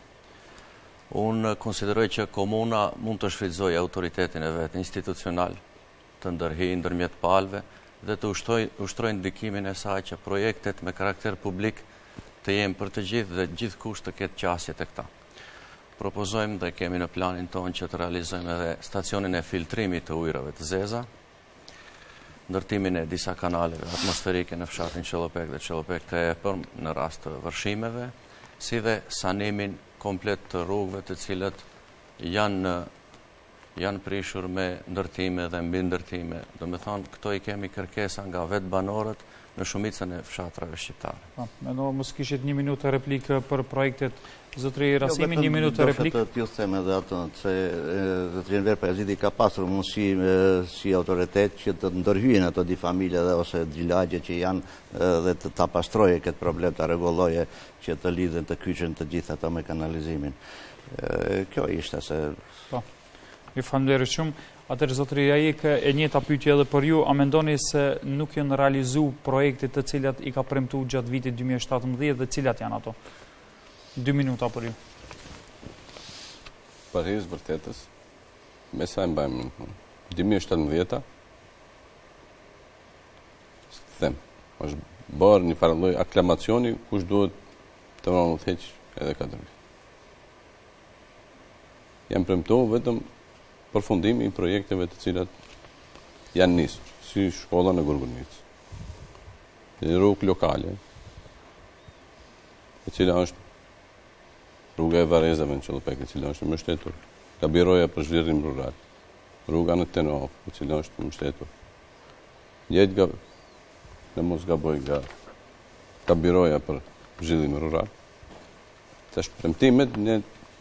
Unë konsideroj që komuna mund të shfrytëzojë autoritetin e vetë institucional, të ndërhyjë ndërmjet palëve dhe të ushtrojë ndikimin e saj që projektet me karakter publik të jenë për të gjithë dhe gjithkusht të ketë qasje të këta. Propozojmë dhe kemi në planin tonë që të realizojmë edhe stacionin e filtrimit të ujrave të zeza, ndërtimin e disa kanaleve atmosferike në fshatin Çellopek dhe Çellopek të epërm në rast të vërshimeve, si dhe sanimin komplet të rrugëve të cilët janë, janë prishur me ndërtime dhe mbi ndërtime. Do me thonë, këto i kemi kërkesa nga vetë banorët në shumicën e fshatrave shqiptare. Mendo, mos kishit një minutë replikë për projektet. Zotri Rasimi, një minutë replikë. Do të them edhe atë, se zotri Enver Paziti ka pasur mundësi si autoritet që të ndërhyjnë ato di familje dhe ose di lagje që janë dhe të ta pastroje këtë problem, të rregulloje që të lidhen të kyçen të gjithë ato me kanalizimin. Kjo ishte se... Po, ju falenderoj shumë. Atër, zotri Jahi, e njëjta pyetje edhe për ju, a mendoni se nuk janë realizu projektit të cilat i ka premtu gjatë vitit dy mijë e shtatëmbëdhjetë dhe cilat janë ato? Dy minuta për ju. Për hisë vërtetës, me sa e mbajmë në dy mijë e shtatëmbëdhjetë, së të them, është bërë një farë lloj aklamacioni kush duhet të më të heq edhe katër vjet. Jam premtuar vetëm përfundimi i projekteve të cilat janë nisur, si shkolla në Gurgunicë, rrugë lokale, e cila është rruga e Varrezave në Çellopek, e cila është më shtetur. ka biroja për zhvillim rural, rruga në Tenov, u cilën është në mbështetur. Njëjtë ga, në mos gaboj nga ka biroja për zhvillim rural. Tash premtimet ne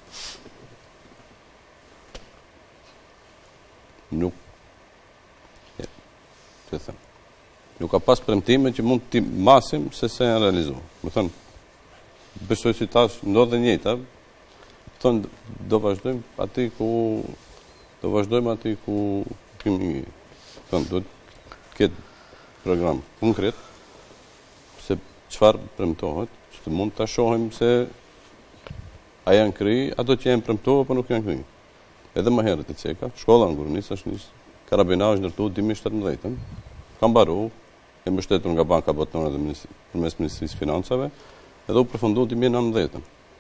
nuk ja, të them. Nuk ka pas premtime që mund të masim se se janë realizuar. Më thënë, besoj si tash ndodhe njëta, thënë do vazhdojmë ati ku do vazhdojmë ati ku kemi thënë, do të ketë program konkret, se çfarë premtohet, që të mund të shohim se a janë kry, ato që janë premtohet, po nuk janë kry. Edhe më herët e ceka, shkolla në Gurnis është një karabinazh ndërtuar dy mijë e shtatëmbëdhjetë, ka mbaruar, e mbështetur nga Banka Botërore dhe përmes Ministrisë Financave, edhe u përfundu dy mijë e nëntëdhjetë.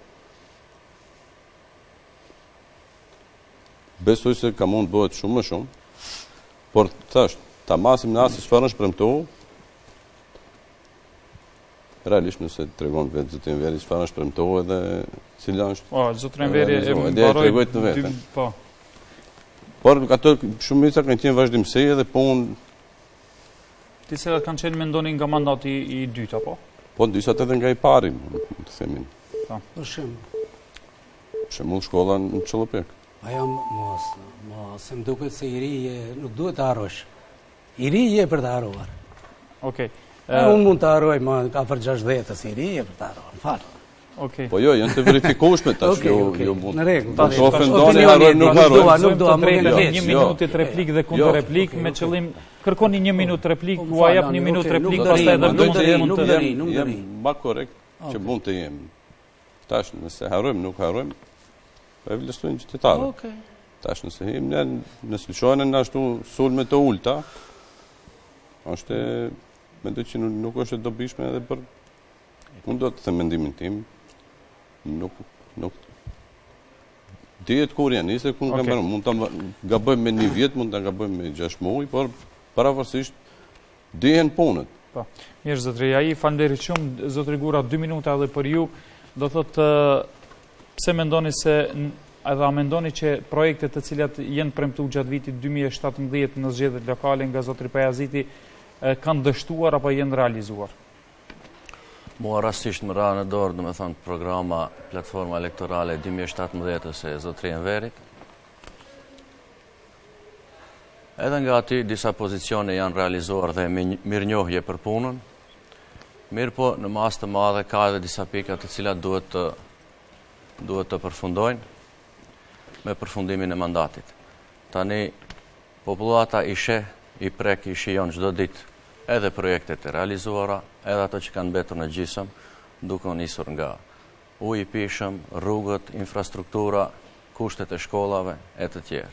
Besoj se ka mund bëhet shumë më shumë, por thash, ta masim në asë çfarë është premtuar, realisht nëse të tregon vetë zotrin Veri çfarë është premtuar edhe cila është. Po, zotrin Veri e mbaroi të vetë. Po. Por ato shumica kanë qenë vazhdimsi edhe punë. Ti se kanë qenë mendoni nga mandati i dytë apo? Po disat edhe nga i pari, të themin. Po. Për shembull. Për shembull shkolla në Çellopek. Ajo mos, mos, më duket se i ri nuk duhet të harrosh. I ri je për të harruar. Okej. Unë mund të harroj, më ka për gjashtëdhjetë, si i ri je për të harruar. Fal. Okej. Po jo, janë të verifikueshme tash, jo jo mund. Në rregull. Tash ofendoni harroj nuk harroj. Nuk dua më një minutë të replik dhe kundër replik me qëllim kërkoni një minutë replik, u jap një minutë replik, pastaj edhe mund të mund të dëri, nuk dëri. Ma korrekt që mund të jem. Tash nëse harrojmë, nuk harrojmë, e vlerësojmë qytetarët. Okej. Tash nëse him ne nëse lëshohen ashtu sulme të ulta, është mendoj që nuk është e dobishme edhe për unë do të them mendimin tim, nuk nuk dihet kur janë nisë, kur okay. Kam mund ta gabojmë me një vjet, mund ta gabojmë me gjashtë muaj, por pavarësisht dihen punët. Po. Mirë zotri, ai falenderit shumë zotri Gura, dy minuta edhe për ju. Do thotë pse mendoni se edhe a mendoni që projektet të cilat janë premtuar gjatë vitit dy mijë e shtatëmbëdhjetë në zgjedhjet lokale nga zotri Pajaziti kanë dështuar apo janë realizuar? Mua rastisht më ra në dorë, do me thonë, programa platforma elektorale dy mijë e shtatëmbëdhjetë e zotrin Verit. Edhe nga aty disa pozicione janë realizuar dhe mirënjohje për punën. Mirë po, në mas të madhe ka edhe disa pika të cilat duhet të duhet të përfundojnë me përfundimin e mandatit. Tani popullata i sheh, i prek, i shijon çdo ditë edhe projektet e realizuara, edhe ato që kanë mbetur në gjysëm, duke nisur nga uji i pishëm, rrugët, infrastruktura, kushtet e shkollave e të tjerë.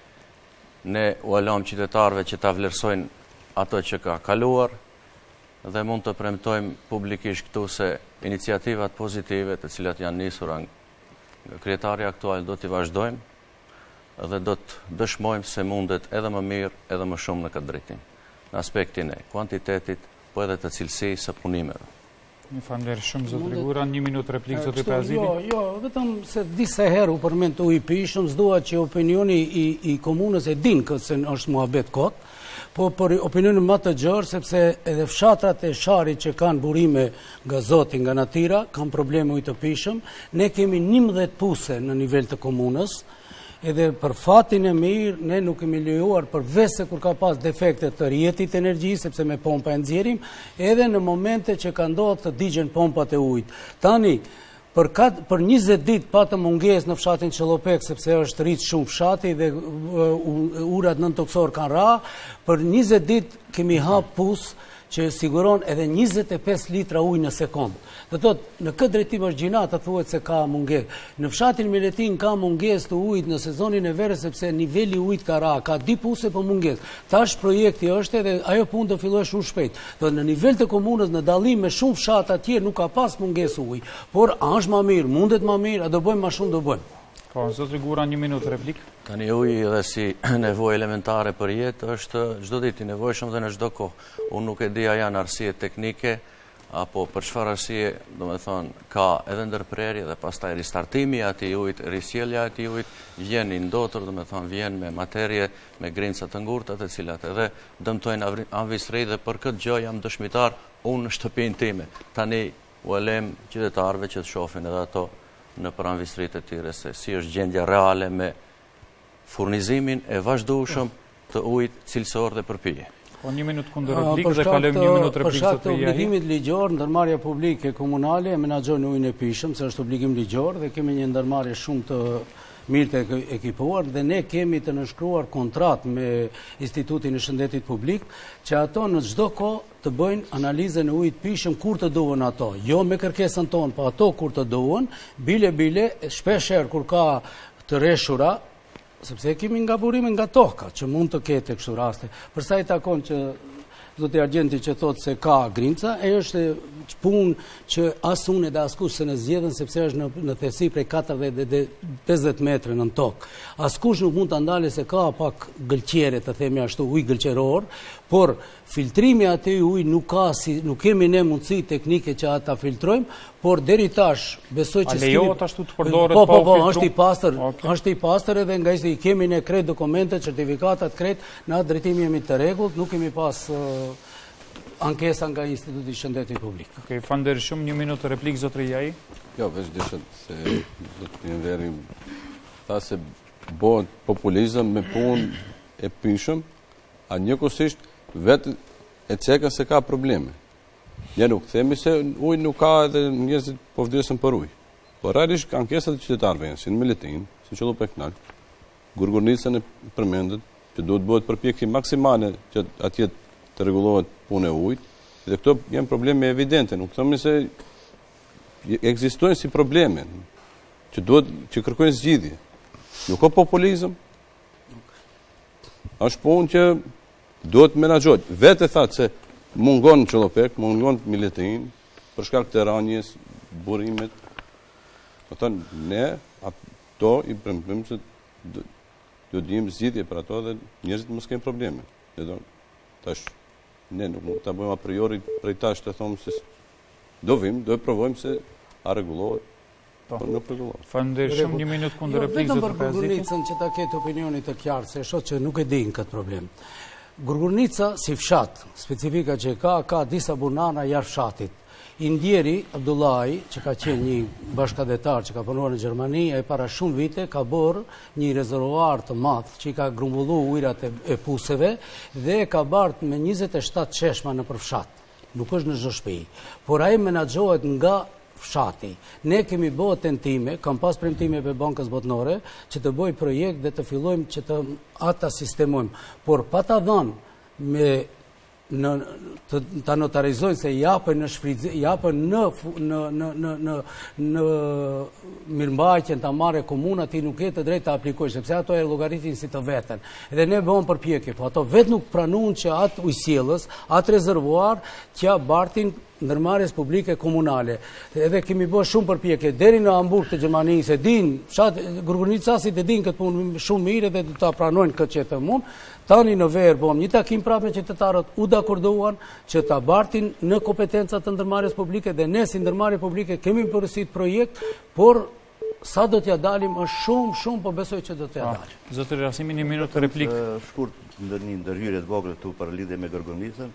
Ne u alëm qytetarëve që ta vlerësojnë ato që ka kaluar dhe mund të premtojmë publikisht këtu se iniciativat pozitive të cilat janë nisura nga kryetari aktual do t'i vazhdojmë dhe do të dëshmojmë se mundet edhe më mirë edhe më shumë në këtë drejtim. Në aspektin e kuantitetit, po edhe të cilësisë së punimeve. Një falenderoj shumë zotri Gura, një minutë replikë zotri Pajaziti. Jo, jo, vetëm se disa herë u përmend uji i pishëm, s'dua që opinioni i i komunës e din këtë se është muhabet kot, po për opinionin më të gjerë sepse edhe fshatrat e Sharit që kanë burime nga Zoti, nga natyra, kanë probleme ujë të pishëm. Ne kemi njëmbëdhjetë puse në nivel të komunës. Edhe për fatin e mirë, ne nuk kemi lejuar përveç se kur ka pas defekte të rjetit energjisë, sepse me pompa e nxjerrim, edhe në momente që ka ndodhur të digjen pompat e ujit. Tani, për, kat, për njëzet ditë patë mungesë në fshatin Çellopek, sepse është rrit shumë fshati dhe uh, urat nëntoksor kanë ra, për njëzet ditë kemi hap pus që siguron edhe njëzet e pesë litra ujë në sekond. Dhe thot, në këtë drejtim është gjina të thuhet se ka mungesë. Në fshatin Miletin ka mungesë të ujit në sezonin e verës sepse niveli ujit ka ra, ka di puse për mungesë. Tash projekti është edhe ajo punë do fillojë shumë shpejt. Do në nivel të komunës në dallim me shumë fshata të tjerë nuk ka pas mungesë ujë, por a është më mirë, mundet më mirë, a do bëjmë më shumë do bëjmë. Po, zotri Gura, një minutë replik. Tani uji edhe si nevojë elementare për jetë është çdo ditë i nevojshëm dhe në çdo kohë. Unë nuk e di a janë arsye teknike apo për çfarë arsye, do me thonë, ka edhe ndërprerje dhe pastaj ristartimi ati ujit, risjelja ati ujit, vjen i ndotër, do me thonë, vjen me materje, me grincat të ngurtat e cilat edhe dëmtojnë anvisrej dhe për këtë gjë jam dëshmitar unë në shtëpinë time. Tani u elem qytetarëve që të shohin edhe ato në për anvisrit e tyre se si është gjendja reale me furnizimin e vazhdueshëm të ujit cilësor dhe për pije. Po një minut kundër replikë dhe kalojmë një minut replikë. Për shkak të obligimit ligjor, ndërmarrja publike komunale e menaxhon ujin e pishëm, se është obligim ligjor dhe kemi një ndërmarrje shumë të mirë të ekipuar dhe ne kemi të nënshkruar kontratë me Institutin e Shëndetit Publik që ato në çdo kohë të bëjnë analizën e ujit pishëm kur të duhen ato, jo me kërkesën tonë, po ato kur të duhen, bile bile shpeshherë kur ka të rreshura, sepse kemi nga burime nga toka, që mund të ketë kështu raste. Përsa i takon që zoti Argjenti që thotë se ka grinca, e është punë që as unë dhe as kush se në zgjedhën, sepse është në, në thesi prej katërdhjetë dhe pesëdhjetë metre në tokë. As kush nuk mund të ndale se ka pak gëlqere, të themi ashtu, ujë gëlqeror, por filtrimi atë ujë nuk ka, si, nuk kemi ne mundësi teknike që ata filtrojmë, por deri tash besoj që A lejohet ashtu të përdoret po, po, po, filtrum? është i pastër, Okay. është i pastër edhe nga i kemi ne krejt dokumentet, certifikatat krejt, në atë drejtim jemi të rregullt, nuk kemi pas uh, ankesa nga Instituti i Shëndetit Publik. Okej, fander shumë, një minut të replikë zotëri Jai. Jo, veç dishet se do të një veri tha se bëhet populizëm me punë e pishëm, a njëkohësisht vetë e ceka se ka probleme. Ja nuk themi se ujë nuk ka edhe njerëzit po vdesën për ujë. Por realisht ankesat e qytetarëve janë si në Meletin, si Qellup e Knal, Gurgurnicën e përmendet, që duhet bëhet përpjekje maksimale që atje të rregullohet punë e ujit, dhe këto janë probleme evidente, nuk themi se ekzistojnë si probleme që duhet që kërkojnë zgjidhje. Nuk ka populizëm. Është punë që duhet menaxhohet. Vetë thatë se mungon në Qellopek, mungon në Meletin, për shkak të rënjes, burimet. Do thënë, ne ato i premtojmë se do të dijmë zgjidhje për ato dhe njerëzit mos kenë probleme. Do tash ne nuk mund ta bëjmë a priori prej tash të thomë se do vim, do e provojmë se a rregullohet. Po nuk rregullohet. Faleminderit shumë, një minut kundër Jo, replikë vetëm për zotëri Paziti. Gurgurnicën që ta ketë opinionit të qartë, se shoh që nuk e din këtë problem. Gurgurnica si fshat, specifika që ka, ka disa bunana jarë fshatit. Indjeri Abdullahi, që ka qenë një bashkëdetar që ka punuar në Gjermani, e para shumë vite ka bërë një rezervuar të madh që i ka grumbullu ujrat e, e puseve dhe ka bartë me njëzet e shtatë qeshma në përfshat. Nuk është në çdo shtëpi, por ai menaxhohet nga fshati. Ne kemi bërë tentime, kam pas premtime për Bankës Botërore që të bëj projekt dhe të fillojmë që të ata sistemojmë, por pa ta dhënë me në të ta notarizojnë se japën në shfrytëzim, japën në në në në në në mirëmbajtjen ta marrë komuna, ti nuk ke të drejtë ta aplikojsh, sepse ato e llogaritin si të veten. Dhe ne bëmë përpjekje, po ato vetë nuk pranuan që atë ujësjellës, atë rezervuar që bartin ndërmarrjes publike komunale. Edhe kemi bërë shumë përpjekje deri në Hamburg të Gjermanisë, e din, fshat Gurgurnicasit e din këtë punë shumë mirë dhe do ta pranojnë këtë që të mund. Tani në verë bëm një takim prapë me qytetarët, u dakorduan që ta bartin në kompetencat të ndërmarrjes publike dhe ne si ndërmarrje publike kemi përgatitur projekt, por sa do t'ja dalim është shumë, shumë, po besoj që do t'ja dalim. Zotëri Rasimi, një minut të replikë. Shkurt ndër një ndërhyrje të vogël këtu për lidhje me Gurgurnicën.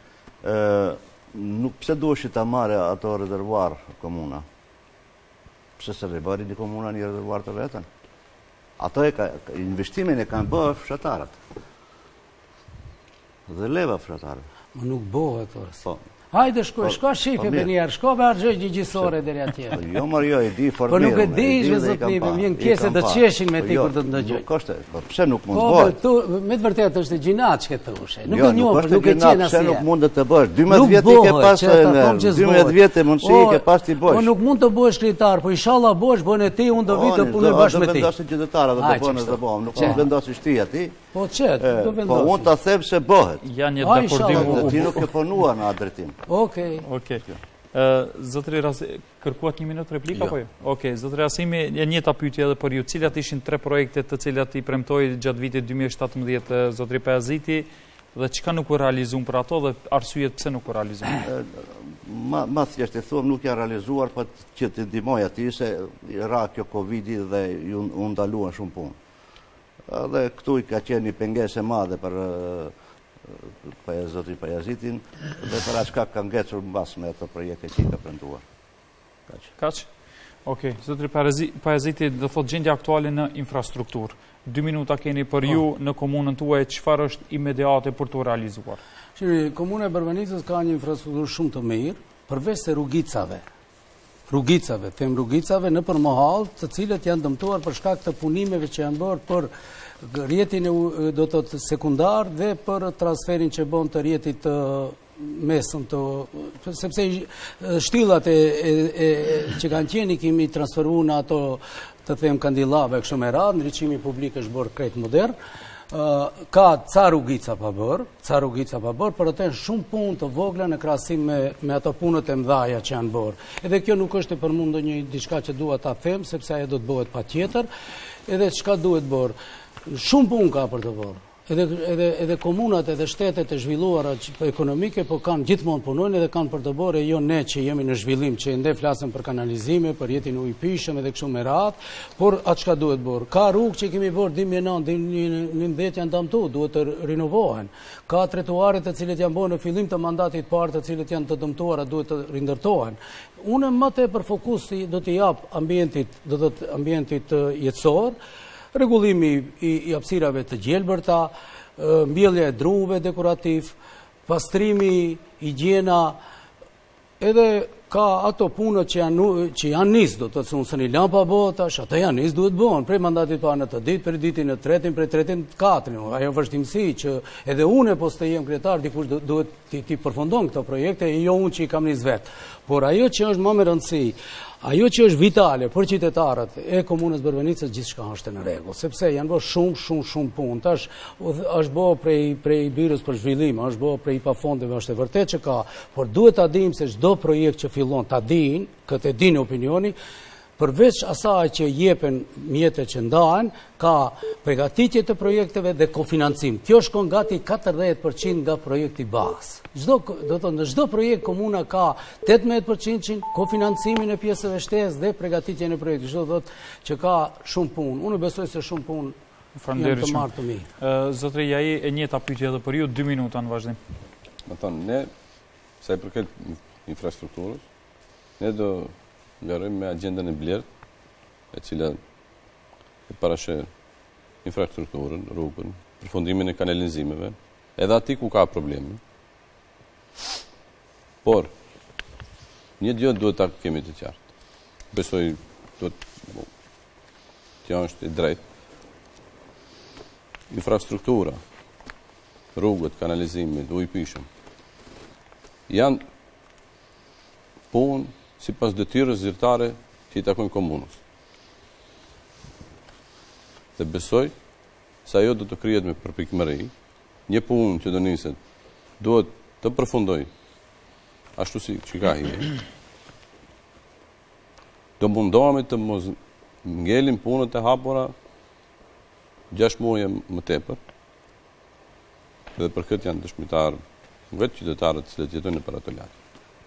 Nuk pse duhesh ta marrë ato rezervuar komuna. Pse se bëri një komuna një rezervuar të vetën? Ato e ka, investimin e kanë bërë fshatarët. Dhe leva fshatarët. Më nuk bëhet orës. Po. Hajde shkoj, shko shife për njerë, shko me argjoj gjyqësore deri atje. Jo, marë jo, e di formirë. Po nuk e di, zot Lipi, vjen pjesë të qeshin me ti kur të ndëgjoj. Nuk është, po pse nuk mund Po, bëhet? tu me të vërtetë është gjinat që të ushe. Nuk Jo, e njoh, është nuk e gjinat, qenë pse asnjë. nuk mund të bësh? dymbëdhjetë Nuk vjet i ke bëhet, pas që ta them që dymbëdhjetë s'bëhet. vjet e mundësi i ke pas ti bësh. Po nuk mund të bëhesh kryetar, po inshallah bësh, bën e ti, unë do vi të punoj bashkë me Do ti. vendosin qytetarët do Aj, të bëhen që të bëhen, nuk Që? mund vendosish ti aty. Po çet, do Po vendosim. unë ta them se bëhet. Janë një Ai, dakordim. inshallah, u- Ti nuk e punuar në atë drejtim. Okej. Okej. Ë, Zotëri Rasimi, kërkuat një minutë replikë Jo. apo jo? Okej, zotëri Rasimi, e njëjta pyetje edhe për ju. Cilat ishin tre projekte të cilat i premtoi gjatë vitit dy mijë e shtatëmbëdhjetë zotëri Paziti dhe çka nuk u realizuan për ato dhe arsyet pse nuk u realizuan? Ma, ma thjesht e thuam nuk janë realizuar, pa që të ndihmoj atij se ra kjo Covidi dhe ju u ndaluan shumë punë. Dhe këtu i ka qenë një pengesë e madhe për uh, zotrin Pajazitin dhe për aq shkak ka ngecur mbas me ato projekte që i ka premtuar. Kaq. Kaq? Okej, zotri Pajaziti do thot gjendja aktuale në infrastrukturë. Dy minuta keni për ju në komunën tuaj, çfarë është imediate për të realizuar? Shiri, komuna e Barbanicës ka një infrastrukturë shumë të mirë, përveç se rrugicave. Rrugicave, them rrugicave në përmohall, të cilët janë dëmtuar për shkak të punimeve që janë bërë për rrjetin e do të sekundar dhe për transferin që bën të rrjetit të mesëm të, sepse shtyllat e, e, e, që kanë qenë i kemi transferuar në ato të them kandillave kështu me radhë, ndriçimi publik është bërë krejt modern. Uh, ka ca rrugica pa bërë, ca rrugica pa bërë, por atë shumë punë të vogla në krahasim me, me ato punët e mëdha që janë bërë. Edhe kjo nuk është e përmund ndonjë diçka që dua ta them, sepse ajo do të bëhet patjetër. Edhe çka duhet bërë? Shumë punë ka për të bërë. Edhe, edhe, edhe komunat edhe shtetet e zhvilluara ekonomike, po kanë gjithmonë punojnë edhe kanë për të bërë, e jo ne që jemi në zhvillim, që ende flasëm për kanalizime, për jetin ujpishëm edhe kështu me radhë, por atë çka duhet bërë. Ka rrugë që kemi bërë dy mijë e nëntë, dy mijë e njëmbëdhjetë janë dëmtuar, duhet të rinovohen. Ka trotuaret të cilët janë bërë në fillim të mandatit parë, të cilët janë të dëmtuara, duhet të rindërtohen. Unë më tepër fokusi do t'i jap ambientit, do të thotë ambientit jetësor, rregullimi i, i hapësirave të gjelbërta, mbjellja e druve dekorativ, pastrimi, higjiena, edhe ka ato punët që janë, që janë nis, do të thonë se një lampa botash, ato janë nis, duhet bëhen, prej mandatit parë në të ditë, prej ditën në tretin, prej tretin në katrin. Ajo vështimësi që edhe unë po të jem kryetar, dikush duhet ti, ti përfundon këto projekte, e jo unë që i kam nis vetë. Por ajo që është më me rëndësi, ajo që është vitale për qytetarët e komunës Barbanicës, gjithçka është në rregull, sepse janë bërë shumë, shumë, shumë punë. Tash është bërë prej prej Byrës për Zhvillim, është bërë prej pafondeve, është e vërtetë që ka, por duhet ta dimë se çdo projekt që fillon ta dinë, këtë e dinë opinioni, përveç asaj që jepen mjetet që ndahen, ka përgatitje të projekteve dhe kofinancim. Kjo shkon gati katërdhjetë përqind nga projekti bazë. Çdo, do të thonë, në çdo projekt komuna ka tetëmbëdhjetë përqind kofinancimin e pjesëve shtesë dhe përgatitjen e projektit. Çdo thotë që ka shumë punë. Unë besoj se shumë punë janë të marrë të mirë. Zotri Jai, e njëjta pyetje edhe për ju, dy minuta në vazhdim. Do thonë, ne sa i përket infrastrukturës, ne do vlerojmë me agjendën e blertë, e cila e parashë infrastrukturën, rrugën, përfundimin e kanalizimeve, edhe ati ku ka probleme. Por, një gjë duhet ta kemi të qartë. Besoj, duhet, kjo është e drejtë. Infrastruktura, rrugët, kanalizimit, ujpishëm, janë punë si pas detyrës zyrtare që i takojnë komunës. Dhe besoj se ajo do të krijet me përpikmëri, një punë që do niset duhet të përfundoj ashtu si që ka hije. Do mundohemi të mos ngelim punët e hapura gjashtë muaj më tepër. Dhe për këtë janë dëshmitar vetë qytetarët që jetojnë në ato lagje.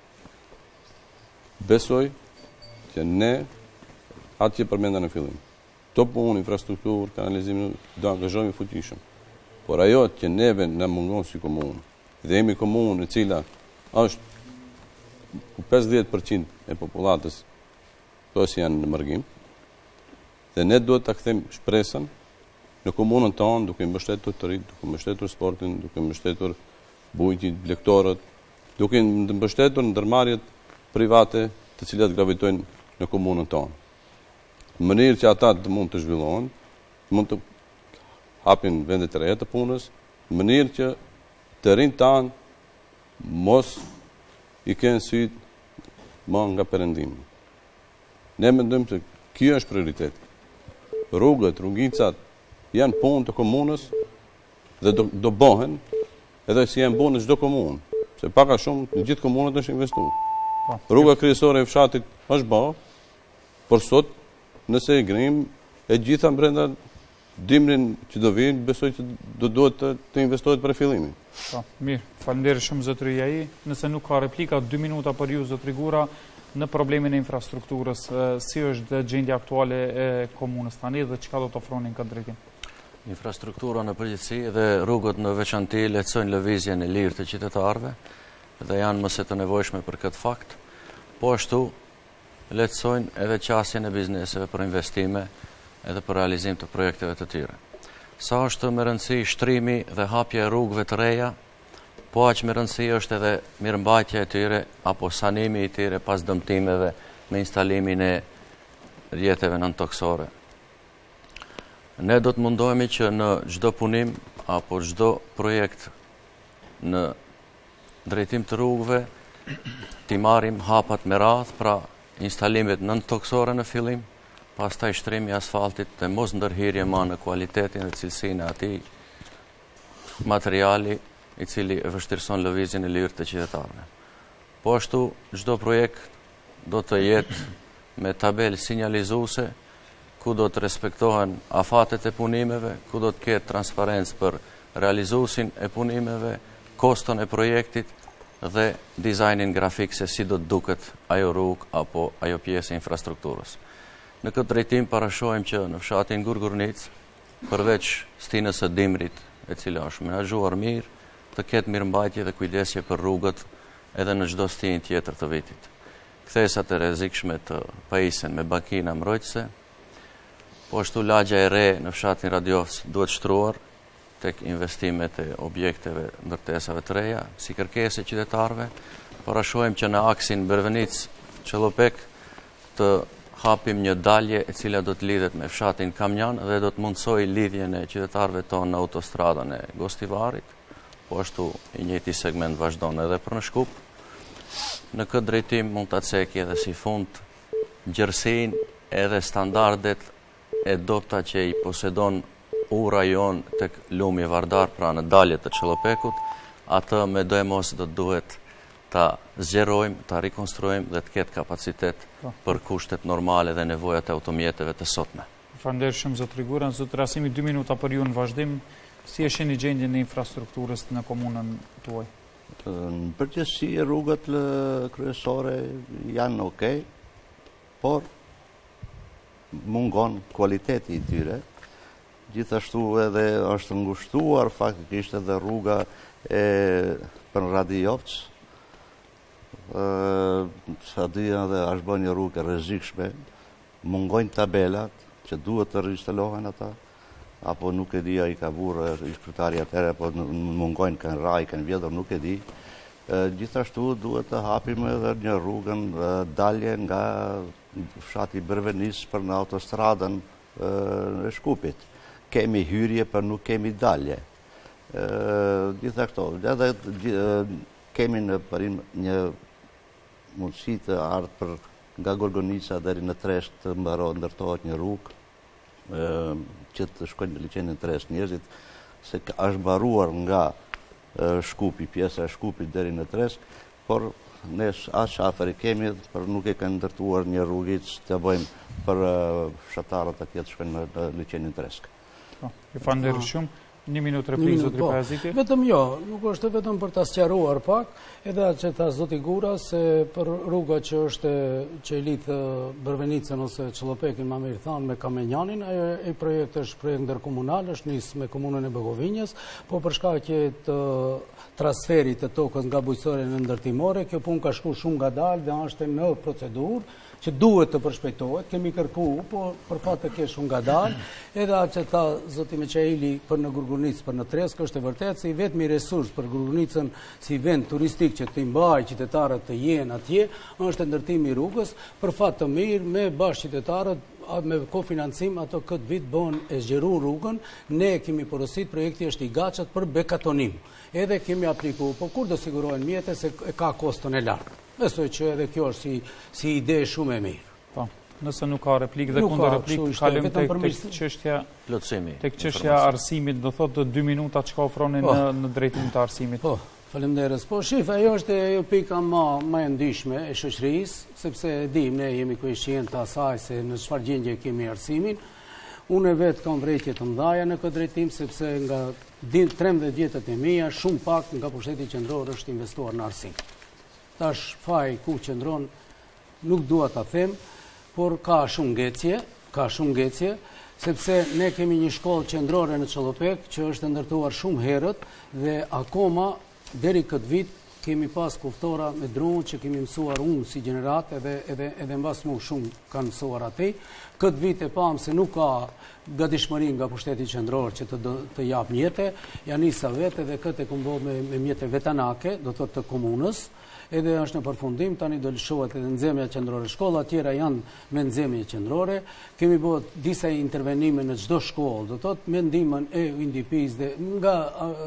Besoj që ne atë që përmenda në fillim, to punë, infrastrukturë, kanalizimin, do angazhojmë fuqishëm. Por ajo që neve në mungon si komunë, dhe jemi komunë e cila është ku pesëdhjetë përqind e popullatës thosë janë në mërgim, dhe ne duhet të kthejmë shpresën në komunën tonë, duke mbështetur të rritë, duke mbështetur sportin, duke mbështetur bujqit, lektorët, duke mbështetur ndërmarrjet private të cilat gravitojnë në komunën tonë. Në mënyrë që ata të mund të zhvillohen, mund të hapin vendet të reja të punës, në mënyrë që të rinjtë tanë mos i kenë sytë më nga perëndimi. Ne mendojmë se kjo është prioritet. Rrugët, rrugicat janë punë të komunës dhe do, do bëhen edhe si janë punë në çdo komunë, se pak a shumë në gjithë komunët është investuar. Rruga kryesore e fshatit është bërë, por sot nëse e grim e gjitha brenda dimrin që do vinë, besoj që do duhet të, të investohet për fillimin. Mirë, faleminderit shumë zotëri Jai. Nëse nuk ka replika, dy minuta për ju zotëri Gura në problemin e infrastrukturës. Si është gjendja aktuale e komunës tani dhe çka do të ofronin këtë drejtim? Infrastruktura në përgjithësi dhe rrugët në veçanti lehtësojnë lëvizjen e lirë të qytetarëve dhe janë më se të nevojshme për këtë fakt. Po ashtu lehtësojnë edhe qasjen e bizneseve për investime edhe për realizim të projekteve të tyre. Sa është me rëndësi shtrimi dhe hapja e rrugëve të reja, po aq me rëndësi është edhe mirëmbajtja e tyre apo sanimi i tyre pas dëmtimeve me instalimin e rrjeteve nëntoksore. Ne do të mundohemi që në çdo punim apo çdo projekt në drejtim të rrugëve t'i marrim hapat me radhë, pra instalimet nëntoksore në fillim, pastaj shtrimi i asfaltit dhe mos ndërhirje ma në kualitetin dhe cilësinë e atij materiali i cili e vështirëson lëvizjen e lirë të qytetarëve. Po ashtu çdo projekt do të jetë me tabelë sinjalizuese ku do të respektohen afatet e punimeve, ku do të ketë transparencë për realizuesin e punimeve, koston e projektit dhe dizajnin grafik se si do të duket ajo rrugë apo ajo pjesë e infrastrukturës. Në këtë drejtim parashojmë që në fshatin Gurgurnic, përveç stinës së dimrit, e cila është menaxhuar mirë, të ketë mirëmbajtje dhe kujdesje për rrugët edhe në çdo stinë tjetër të vitit. Kthesat e rrezikshme të pajisen me bakina mbrojtëse, po ashtu lagja e re në fshatin Radiovc duhet shtruar tek investimet e objekteve ndërtesave të reja, si kërkesë e qytetarëve. Parashojmë që në aksin Bervenic-Çellopek të hapim një dalje e cila do të lidhet me fshatin Kamjan dhe do të mundsoj lidhjen e qytetarëve tonë në autostradën e Gostivarit, po ashtu i njëjti segment vazhdon edhe për në Shkup. Në këtë drejtim mund ta ceki edhe si fund gjerësinë edhe standardet e dobta që i posedon u rajon tek Lumi Vardar, pra në dalje të Çellopekut, atë me do e mos do të duhet ta zgjerojmë, ta rikonstruojmë dhe të ketë kapacitet për kushtet normale dhe nevojat e automjeteve të sotme. Faleminderit shumë zotëri Gura. Zotëri Rasimi, dy minuta për ju në vazhdim. Si e shihni gjendjen e infrastrukturës në komunën tuaj? Në përgjithësi rrugët kryesore janë okay, por mungon kualiteti i tyre. Gjithashtu edhe është ngushtuar faktikisht edhe rruga e për Radiovc. Sa dyja dhe është bërë një rrugë e rrezikshme, mungojnë tabelat që duhet të instalohen ata, apo nuk e di ai ka burë i kryetari atëherë, apo mungojnë kanë raj, kanë vjedhur, nuk e di. Gjithashtu duhet të hapim edhe një rrugën dalje nga fshati Bervenic për në autostradën e Shkupit. Kemi hyrje, për nuk kemi dalje. Gjithashtu, edhe kemi në parim një mundësi të ardhë për nga Gorgonica deri në Tresht të mbarohet ndërtohet një rrugë që të shkojnë në liçenin Tresht njerëzit, se është mbaruar nga Shkupi, pjesa e Shkupit deri në Tresht, por ne as shaferi kemi, por nuk e kanë ndërtuar një rrugë të bëjmë për fshatarët atje të shkojnë në liçenin Tresht. Ju falenderoj shumë. Një minutë replikë, zotëri Paraziti. Vetëm jo, nuk është vetëm për ta sqaruar pak, edhe që ta zoti Gura se për rruga që është që i lidh Bervenicën ose Çellopekin, më mirë thënë, me Kamenjanin, ajo ai projekt është projekt ndërkomunal, është nis me komunën e Begovinjës, po për shkak të transferit të tokës nga bujqësoria ndërtimore, kjo punë ka shkuar shumë ngadalë dhe është në procedurë që duhet të përshpejtohet, kemi kërku, po për fat të kesh unë ngadalë, edhe atë që ta zoti Meçaili për në Gurgurnic, për në Tresk, është e vërtet se i vetmi resurs për Gurgurnicën si vend turistik që të imbaj qytetarët të jenë atje, është ndërtimi i rrugës, për fat të mirë me bashkë qytetarët, me kofinancim ato këtë vit bën e zgjeru rrugën, ne kemi porosit, projekti është i gatshët për bekatonim. Edhe kemi apliku, po kur do sigurohen mjete se ka koston e lartë. Besoj që edhe kjo është si, si ide shumë e mirë. Po, nëse nuk ka replikë dhe kundër replikë, kalojmë tek çështja plotësimi. Tek çështja arsimit, do thotë dy minuta çka ofronin në në drejtim të arsimit. Po, faleminderes. Po, shif, ajo është ajo pika më më e ndihshme e shoqërisë, sepse dim ne jemi koeficient të asaj se në çfarë gjendje kemi arsimin. Unë e vetë kam vrejtje të mdhaja në këtë drejtim, sepse nga trembëdhjetë vjetët e mia, shumë pak nga pushteti qendror është investuar në arsim. Tash faji ku qëndron, nuk dua ta them, por ka shumë ngecje, ka shumë ngecje, sepse ne kemi një shkollë qendrore në Çellopek që është ndërtuar shumë herët dhe akoma deri këtë vit kemi pas kuftora me dronë që kemi mësuar unë si gjenerat edhe, edhe, edhe mbas mu shumë kanë mësuar atij. Këtë vit e pam se nuk ka gatishmëri nga pushteti qendror që të, të jap mjete, janë nisa vetë dhe këtë e këmbo me, me mjete vetanake, do të thotë të komunës, edhe është në përfundim, tani do lëshohet edhe nxemja qendrore. Shkolla tjera janë me nxemje qendrore, kemi bërë disa intervenime në çdo shkollë, do të thotë me ndihmën e U N D P-s dhe nga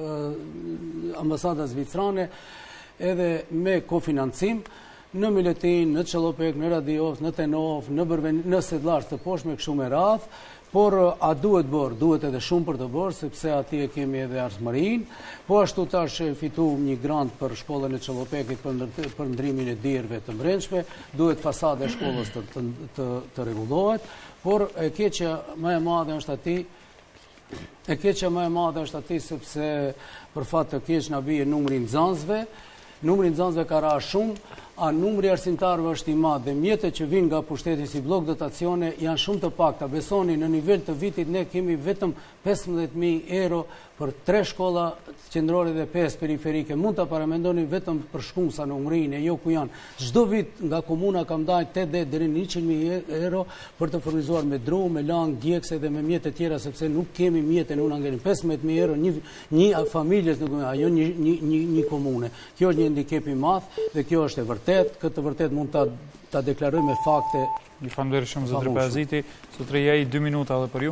uh, ambasada zvicrane, edhe me kofinancim në Miletin, në Çellopek, në Radiovës, në Tenov, në Bërveni, në Sedllash të poshme kështu me radh, por a duhet bërë, duhet edhe shumë për të bërë, sepse atje kemi edhe Arsmërinë, po ashtu tash fitu një grant për shkollën e Çellopekit për, për ndrimin e dirëve të brendshme, duhet fasada e shkollës të, të, të, të rregullohet, por e keqja më e madhe është aty E keqja më e madhe është aty sepse për fat të keq na bie numri i nxënësve, numri i nxënësve ka ra shumë, a numri i arsimtarëve është i madh dhe mjetet që vinë nga pushteti si blok dotacione janë shumë të pakta. Besoni, në nivel të vitit ne kemi vetëm pesëmbëdhjetë mijë euro për tre shkolla qendrore dhe pesë periferike. Mund ta paramendoni vetëm për Shkunsa në Umrinë, jo ku janë. Çdo vit nga komuna ka ndajë tetëdhjetë deri në njëqind mijë euro për të furnizuar me dru, me lang, djegse dhe me mjete tjera, sepse nuk kemi mjete në unangerin. pesëmbëdhjetë mijë euro një, një familjes, nuk ajo një, një, një, një komune. Kjo është një handicap i madh dhe kjo është e vërtet, këtë vërtet mund ta ta deklaroj me fakte. Ju falenderoj shumë zotëri Paziti. Zotëri Jai, dy minuta edhe për ju.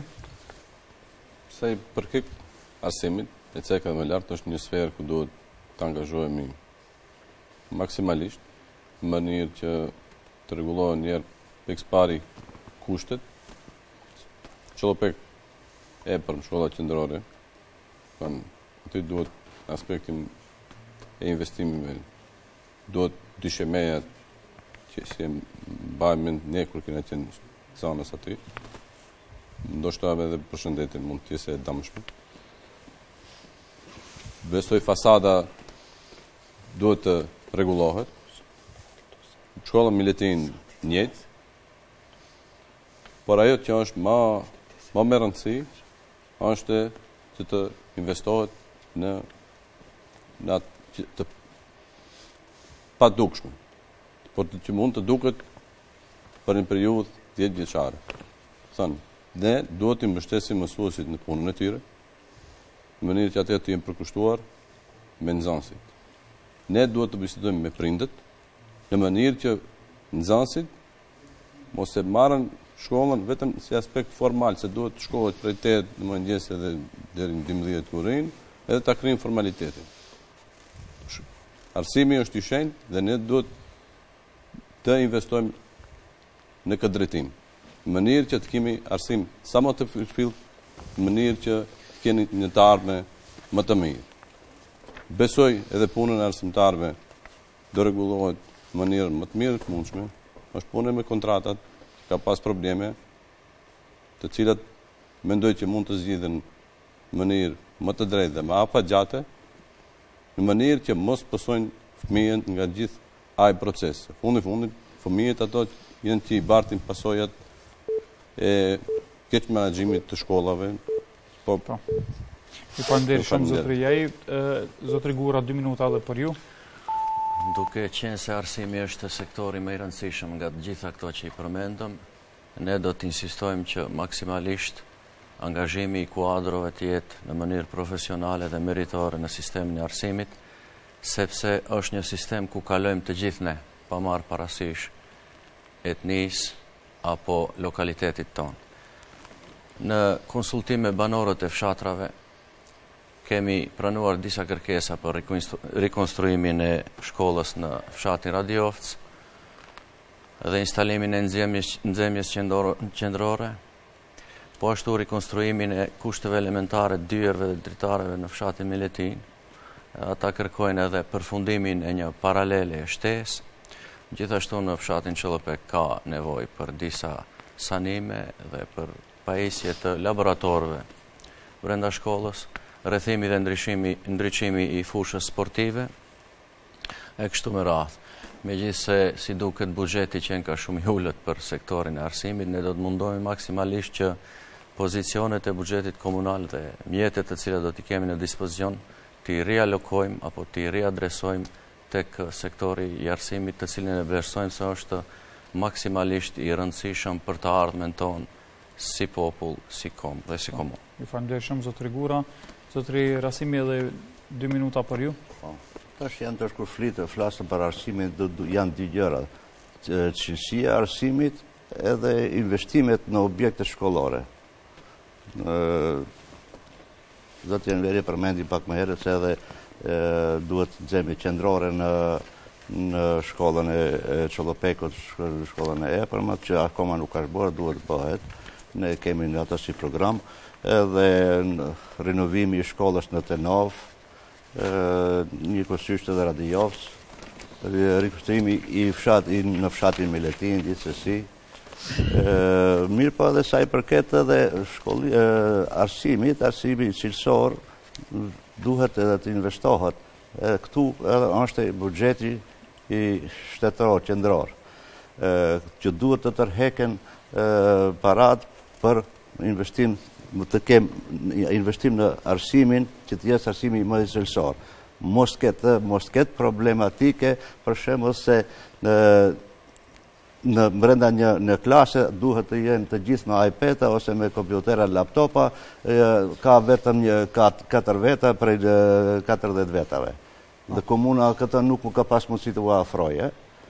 Sa i përket arsimit, e ceka më lartë është një sferë ku duhet të angazhohemi maksimalisht, në mënyrë që të rregullohen njerë pikës pari kushtet. Çellopek e për shkolla qendrore, kanë aty duhet aspektin e investimeve, duhet dyshemeja që si e mbajmë ne kur kena qenë zonës aty, ndoshta edhe përshëndetin mund të jetë e dëmshme. Besoj fasada duhet të rregullohet. Shkolla Miletin njëjtë. Por ajo që është më më me rëndësi është që të investohet në në atë të padukshme. Por që mund të duket për një periudhë dhjetë vjeçare. Thënë, ne duhet të mbështesim mësuesit në punën e tyre, në mënyrë që atë të jenë përkushtuar me nxënësit. Ne duhet të bisedojmë me prindët, në mënyrë që nxënësit mos e marrën shkollën vetëm si aspekt formal, se duhet të shkohet prej tetë në mëngjes edhe deri në dymbëdhjetë kurin, edhe ta krijojnë formalitetin. Arsimi është i shenjtë dhe ne duhet të investojmë në këtë drejtim, në mënyrë që të kemi arsim sa më të fillt, në mënyrë që keni një të ardhme më të mirë. Besoj edhe punën e arsimtarëve do rregullohet në mënyrën më të mirë të mundshme, është punë me kontratat, ka pas probleme, të cilat mendoj që mund të zgjidhen në mënyrë më të drejtë dhe më afatgjate, në mënyrë që mos pësojnë fëmijën nga gjithë ai proces. Fundi fundit, fëmijët ato janë që i bartin pasojat e keq menaxhimit të shkollave. Po. Po. Ju falenderoj shumë zotëri Jai, zotëri Gura, dy minuta edhe për ju. Duke qenë se arsimi është sektori më i rëndësishëm nga të gjitha këto që i përmendëm, ne do të insistojmë që maksimalisht angazhimi i kuadrove të jetë në mënyrë profesionale dhe meritore në sistemin e arsimit, sepse është një sistem ku kalojmë të gjithë ne, pa marrë parasysh etnisë apo lokalitetit tonë. Në konsultime banorët e fshatrave, kemi pranuar disa kërkesa për rikonstruimin e shkollës në fshatin Radiovës dhe instalimin e nxemjes qendrore, po ashtu rikonstruimin e kushteve elementare të dyerve dhe dritareve në fshatin Miletin. Ata kërkojnë edhe përfundimin e një paralele e shtesë. Gjithashtu në fshatin Çellopek ka nevojë për disa sanime dhe për pajisje të laboratorëve brenda shkollës, rrethimi dhe ndryshimi, ndryqimi i fushës sportive, e kështu me radhë. Megjithse si duket buxheti qenë ka shumë i ulët për sektorin e arsimit, ne do të mundohemi maksimalisht që pozicionet e buxhetit komunal dhe mjetet të cilat do t'i kemi në dispozicion t'i rialokojmë apo t'i riadresojmë tek sektori i arsimit, të cilin e vlerësojmë se është maksimalisht i rëndësishëm për të ardhmen tonë si popull, si kom dhe si komun. Ju falenderoj shumë zotëri Gura. Zotëri Rasimi, edhe dy minuta për ju. Tash janë të shkur flitë, flasën për arsimin, janë dy gjëra. Cilësia e arsimit edhe investimet në objekte shkollore. Zoti Enveri përmendi pak më herët se edhe duhet të nxemi qendrore në në shkollën e Çollopekut, shkollën e Epërmët, që akoma nuk ka bërë, duhet të bëhet. Ne kemi në atë si program, edhe rinovimi i shkollës në Tenov, një kosysht edhe Radijovës, rikustimi i fshat, i në fshatin Miletin, gjithsesi. Mirë pa edhe sa i përket edhe shkolli, arsimit, arsimi cilësor, duhet edhe të investohet. Këtu edhe është buxheti i shtetëror, qendror, që duhet të tërheken parat për investim të kem investim në arsimin që të jetë arsimi më i cilësor. Mos ketë mos ketë problematike, për shembull se në në brenda një në klase duhet të jenë të gjithë me iPad-a ose me kompjutera, laptopa, ka vetëm një katër veta prej katërdhjetë vetave. Dhe komuna këtë nuk ka pas mundësi të u afrojë.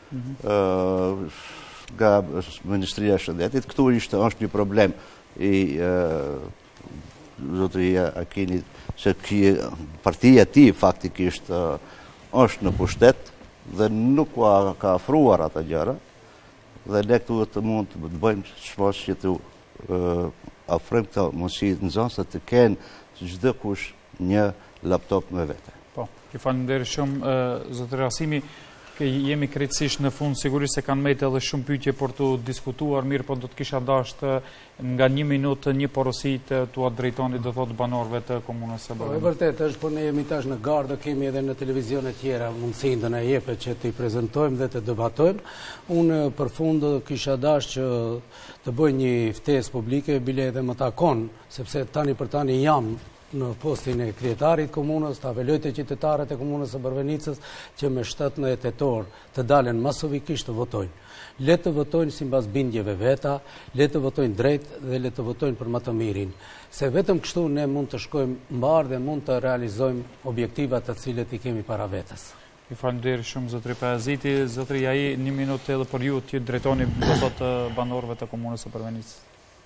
Nga Ministria e Shëndetit, këtu ishte është një problem i zotëria Akinit, se partia ti faktikisht është në pushtet dhe nuk ka afruar atë gjëra, dhe ne këtu të mund të bëjmë shpesh që të afrojmë këto mundësi në zonë se të kenë çdo kush një laptop me vete. Po, ju falenderoj shumë zotëri Rasimi. Jemi krejtësisht në fund, sigurisht se kanë mejtë edhe shumë pyetje për të diskutuar, mirë, po do të kisha dashtë nga një minutë një porosi të ua drejtoni do thotë banorëve të komunës së Bërënit. E vërtet është, por ne jemi tash në gardë, kemi edhe në televizione tjera mundësinë të na jepet që të i prezantojmë dhe të debatojmë. Unë për fund kisha dashur që të bëj një ftesë publike, bile edhe më takon, sepse tani për tani jam në postin e kryetarit komunës, të apeloj të qytetarët e komunës së Bërvenicës që me shtatëdhjetë tetor të dalen masovikisht të votojnë. Le të votojnë sipas bindjeve veta, le të votojnë drejt dhe le të votojnë për më të mirin. Se vetëm kështu ne mund të shkojmë mbar dhe mund të realizojmë objektivat të cilët i kemi para vetes. Ju falenderoj shumë zotëri Pajaziti. Zotëri Jai, një minutë edhe për ju të drejtoni do thotë banorëve të komunës së Bërvenicës.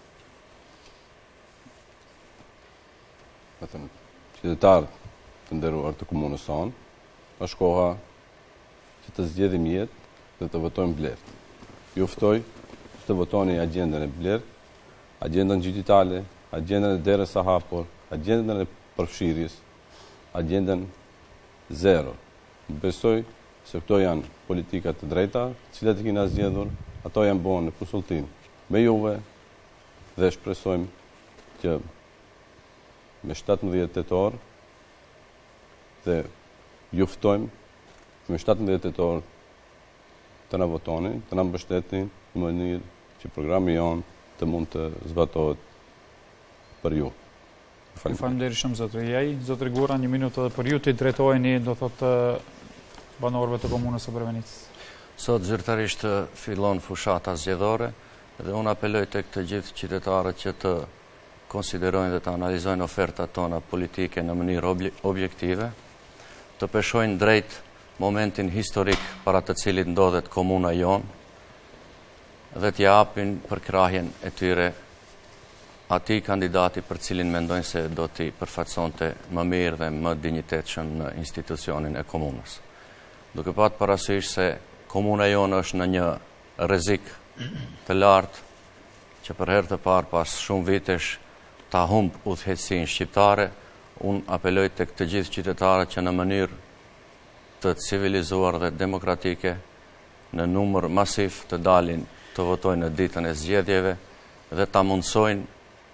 Qytetarë të nderuar të komunës sonë, është koha që të zgjedhim jetë dhe të votojmë blertë. Ju ftoj të votoni agjendën e blertë, agjendën digitale, agjendën e derës së hapur, agjendën e përfshirjes, agjendën zero. Besoj se këto janë politikat të drejta, të cilat i kena zgjedhur, ato janë bërë në konsultim me juve dhe shpresojmë që me shtatëdhjetë tetor dhe ju ftojmë me shtatëdhjetë tetor të na votoni, të na mbështetni në mënyrë që programi jonë të mund të zbatohet për ju. Falenderoj shumë zotëri Jai. Zotëri Gura, një minutë edhe për ju të drejtoheni do thotë banorëve të komunës së Bërvenicës. Sot zyrtarisht fillon fushata zgjedhore dhe unë apeloj tek të gjithë qytetarët që të konsiderojnë dhe të analizojnë ofertat tona politike në mënyrë objektive, të peshojnë drejt momentin historik para të cilit ndodhet komuna jonë dhe t'ja japin për krahjen e tyre atij kandidati për cilin mendojnë se do t'i përfaqësonte më mirë dhe më dinjitetshëm në institucionin e komunës. Duke patur parasysh se komuna jonë është në një rrezik të lartë që për herë të parë pas shumë vitesh ta humb udhëheqësinë shqiptare, unë apeloj tek të gjithë qytetarët që në mënyrë të civilizuar dhe demokratike, në numër masiv të dalin të votojnë në ditën e zgjedhjeve dhe ta mundsojnë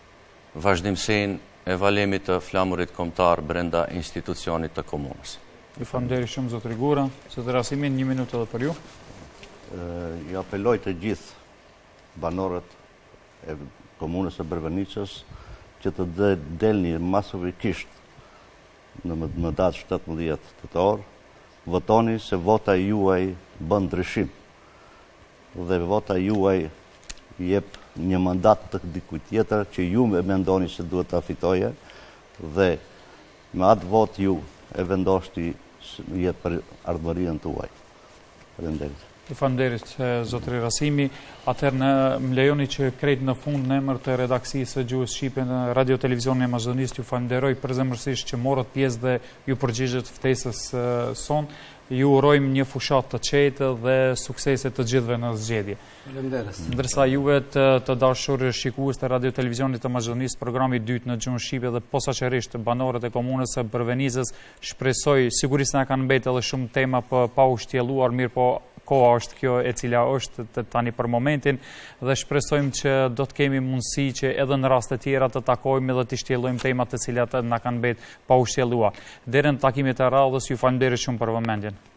vazhdimsinë e valimit të flamurit kombëtar brenda institucionit të komunës. Ju falenderoj shumë zotëri Gura, zotëri Rasimi, një minutë edhe për ju. Ju apeloj të gjithë banorët e komunës së Brvanicës që të delni masovikisht në datë shtatëmbëdhjetë tetor, votoni se vota juaj bën ndryshim dhe vota juaj jep një mandat të dikujt tjetër që ju me mendoni se duhet ta fitoje dhe me atë vot ju e vendosti jetë për ardhmërinë tuaj. Faleminderit. Ju falenderit zotëri Rasimi. Atëherë në më lejoni që krejt në fund në emër të redaksisë së Gjuhës Shqipe në Radio Televizionin e Maqedonisë ju falenderoj përzemërsisht që morët pjesë dhe ju përgjigjet ftesës son. Ju urojmë një fushat të qetë dhe suksese të gjithëve në zgjedhje. Faleminderit. Ndërsa juve të, të dashur shikues të Radio Televizionit të Maqedonisë, programi i dytë në gjuhën shqipe dhe posaçërisht banorët e komunës së Brvenicës, shpresoj, sigurisht na kanë mbetë edhe shumë tema pa, pa u shtjelluar, mirë po koha është kjo e cila është të tani për momentin dhe shpresojmë që do të kemi mundësi që edhe në raste tjera të takojmë dhe të shtjellojmë temat të cilat na kanë mbetë pa u shtjelluar. Deri në takimet e radhës ju falenderoj shumë për vëmendjen.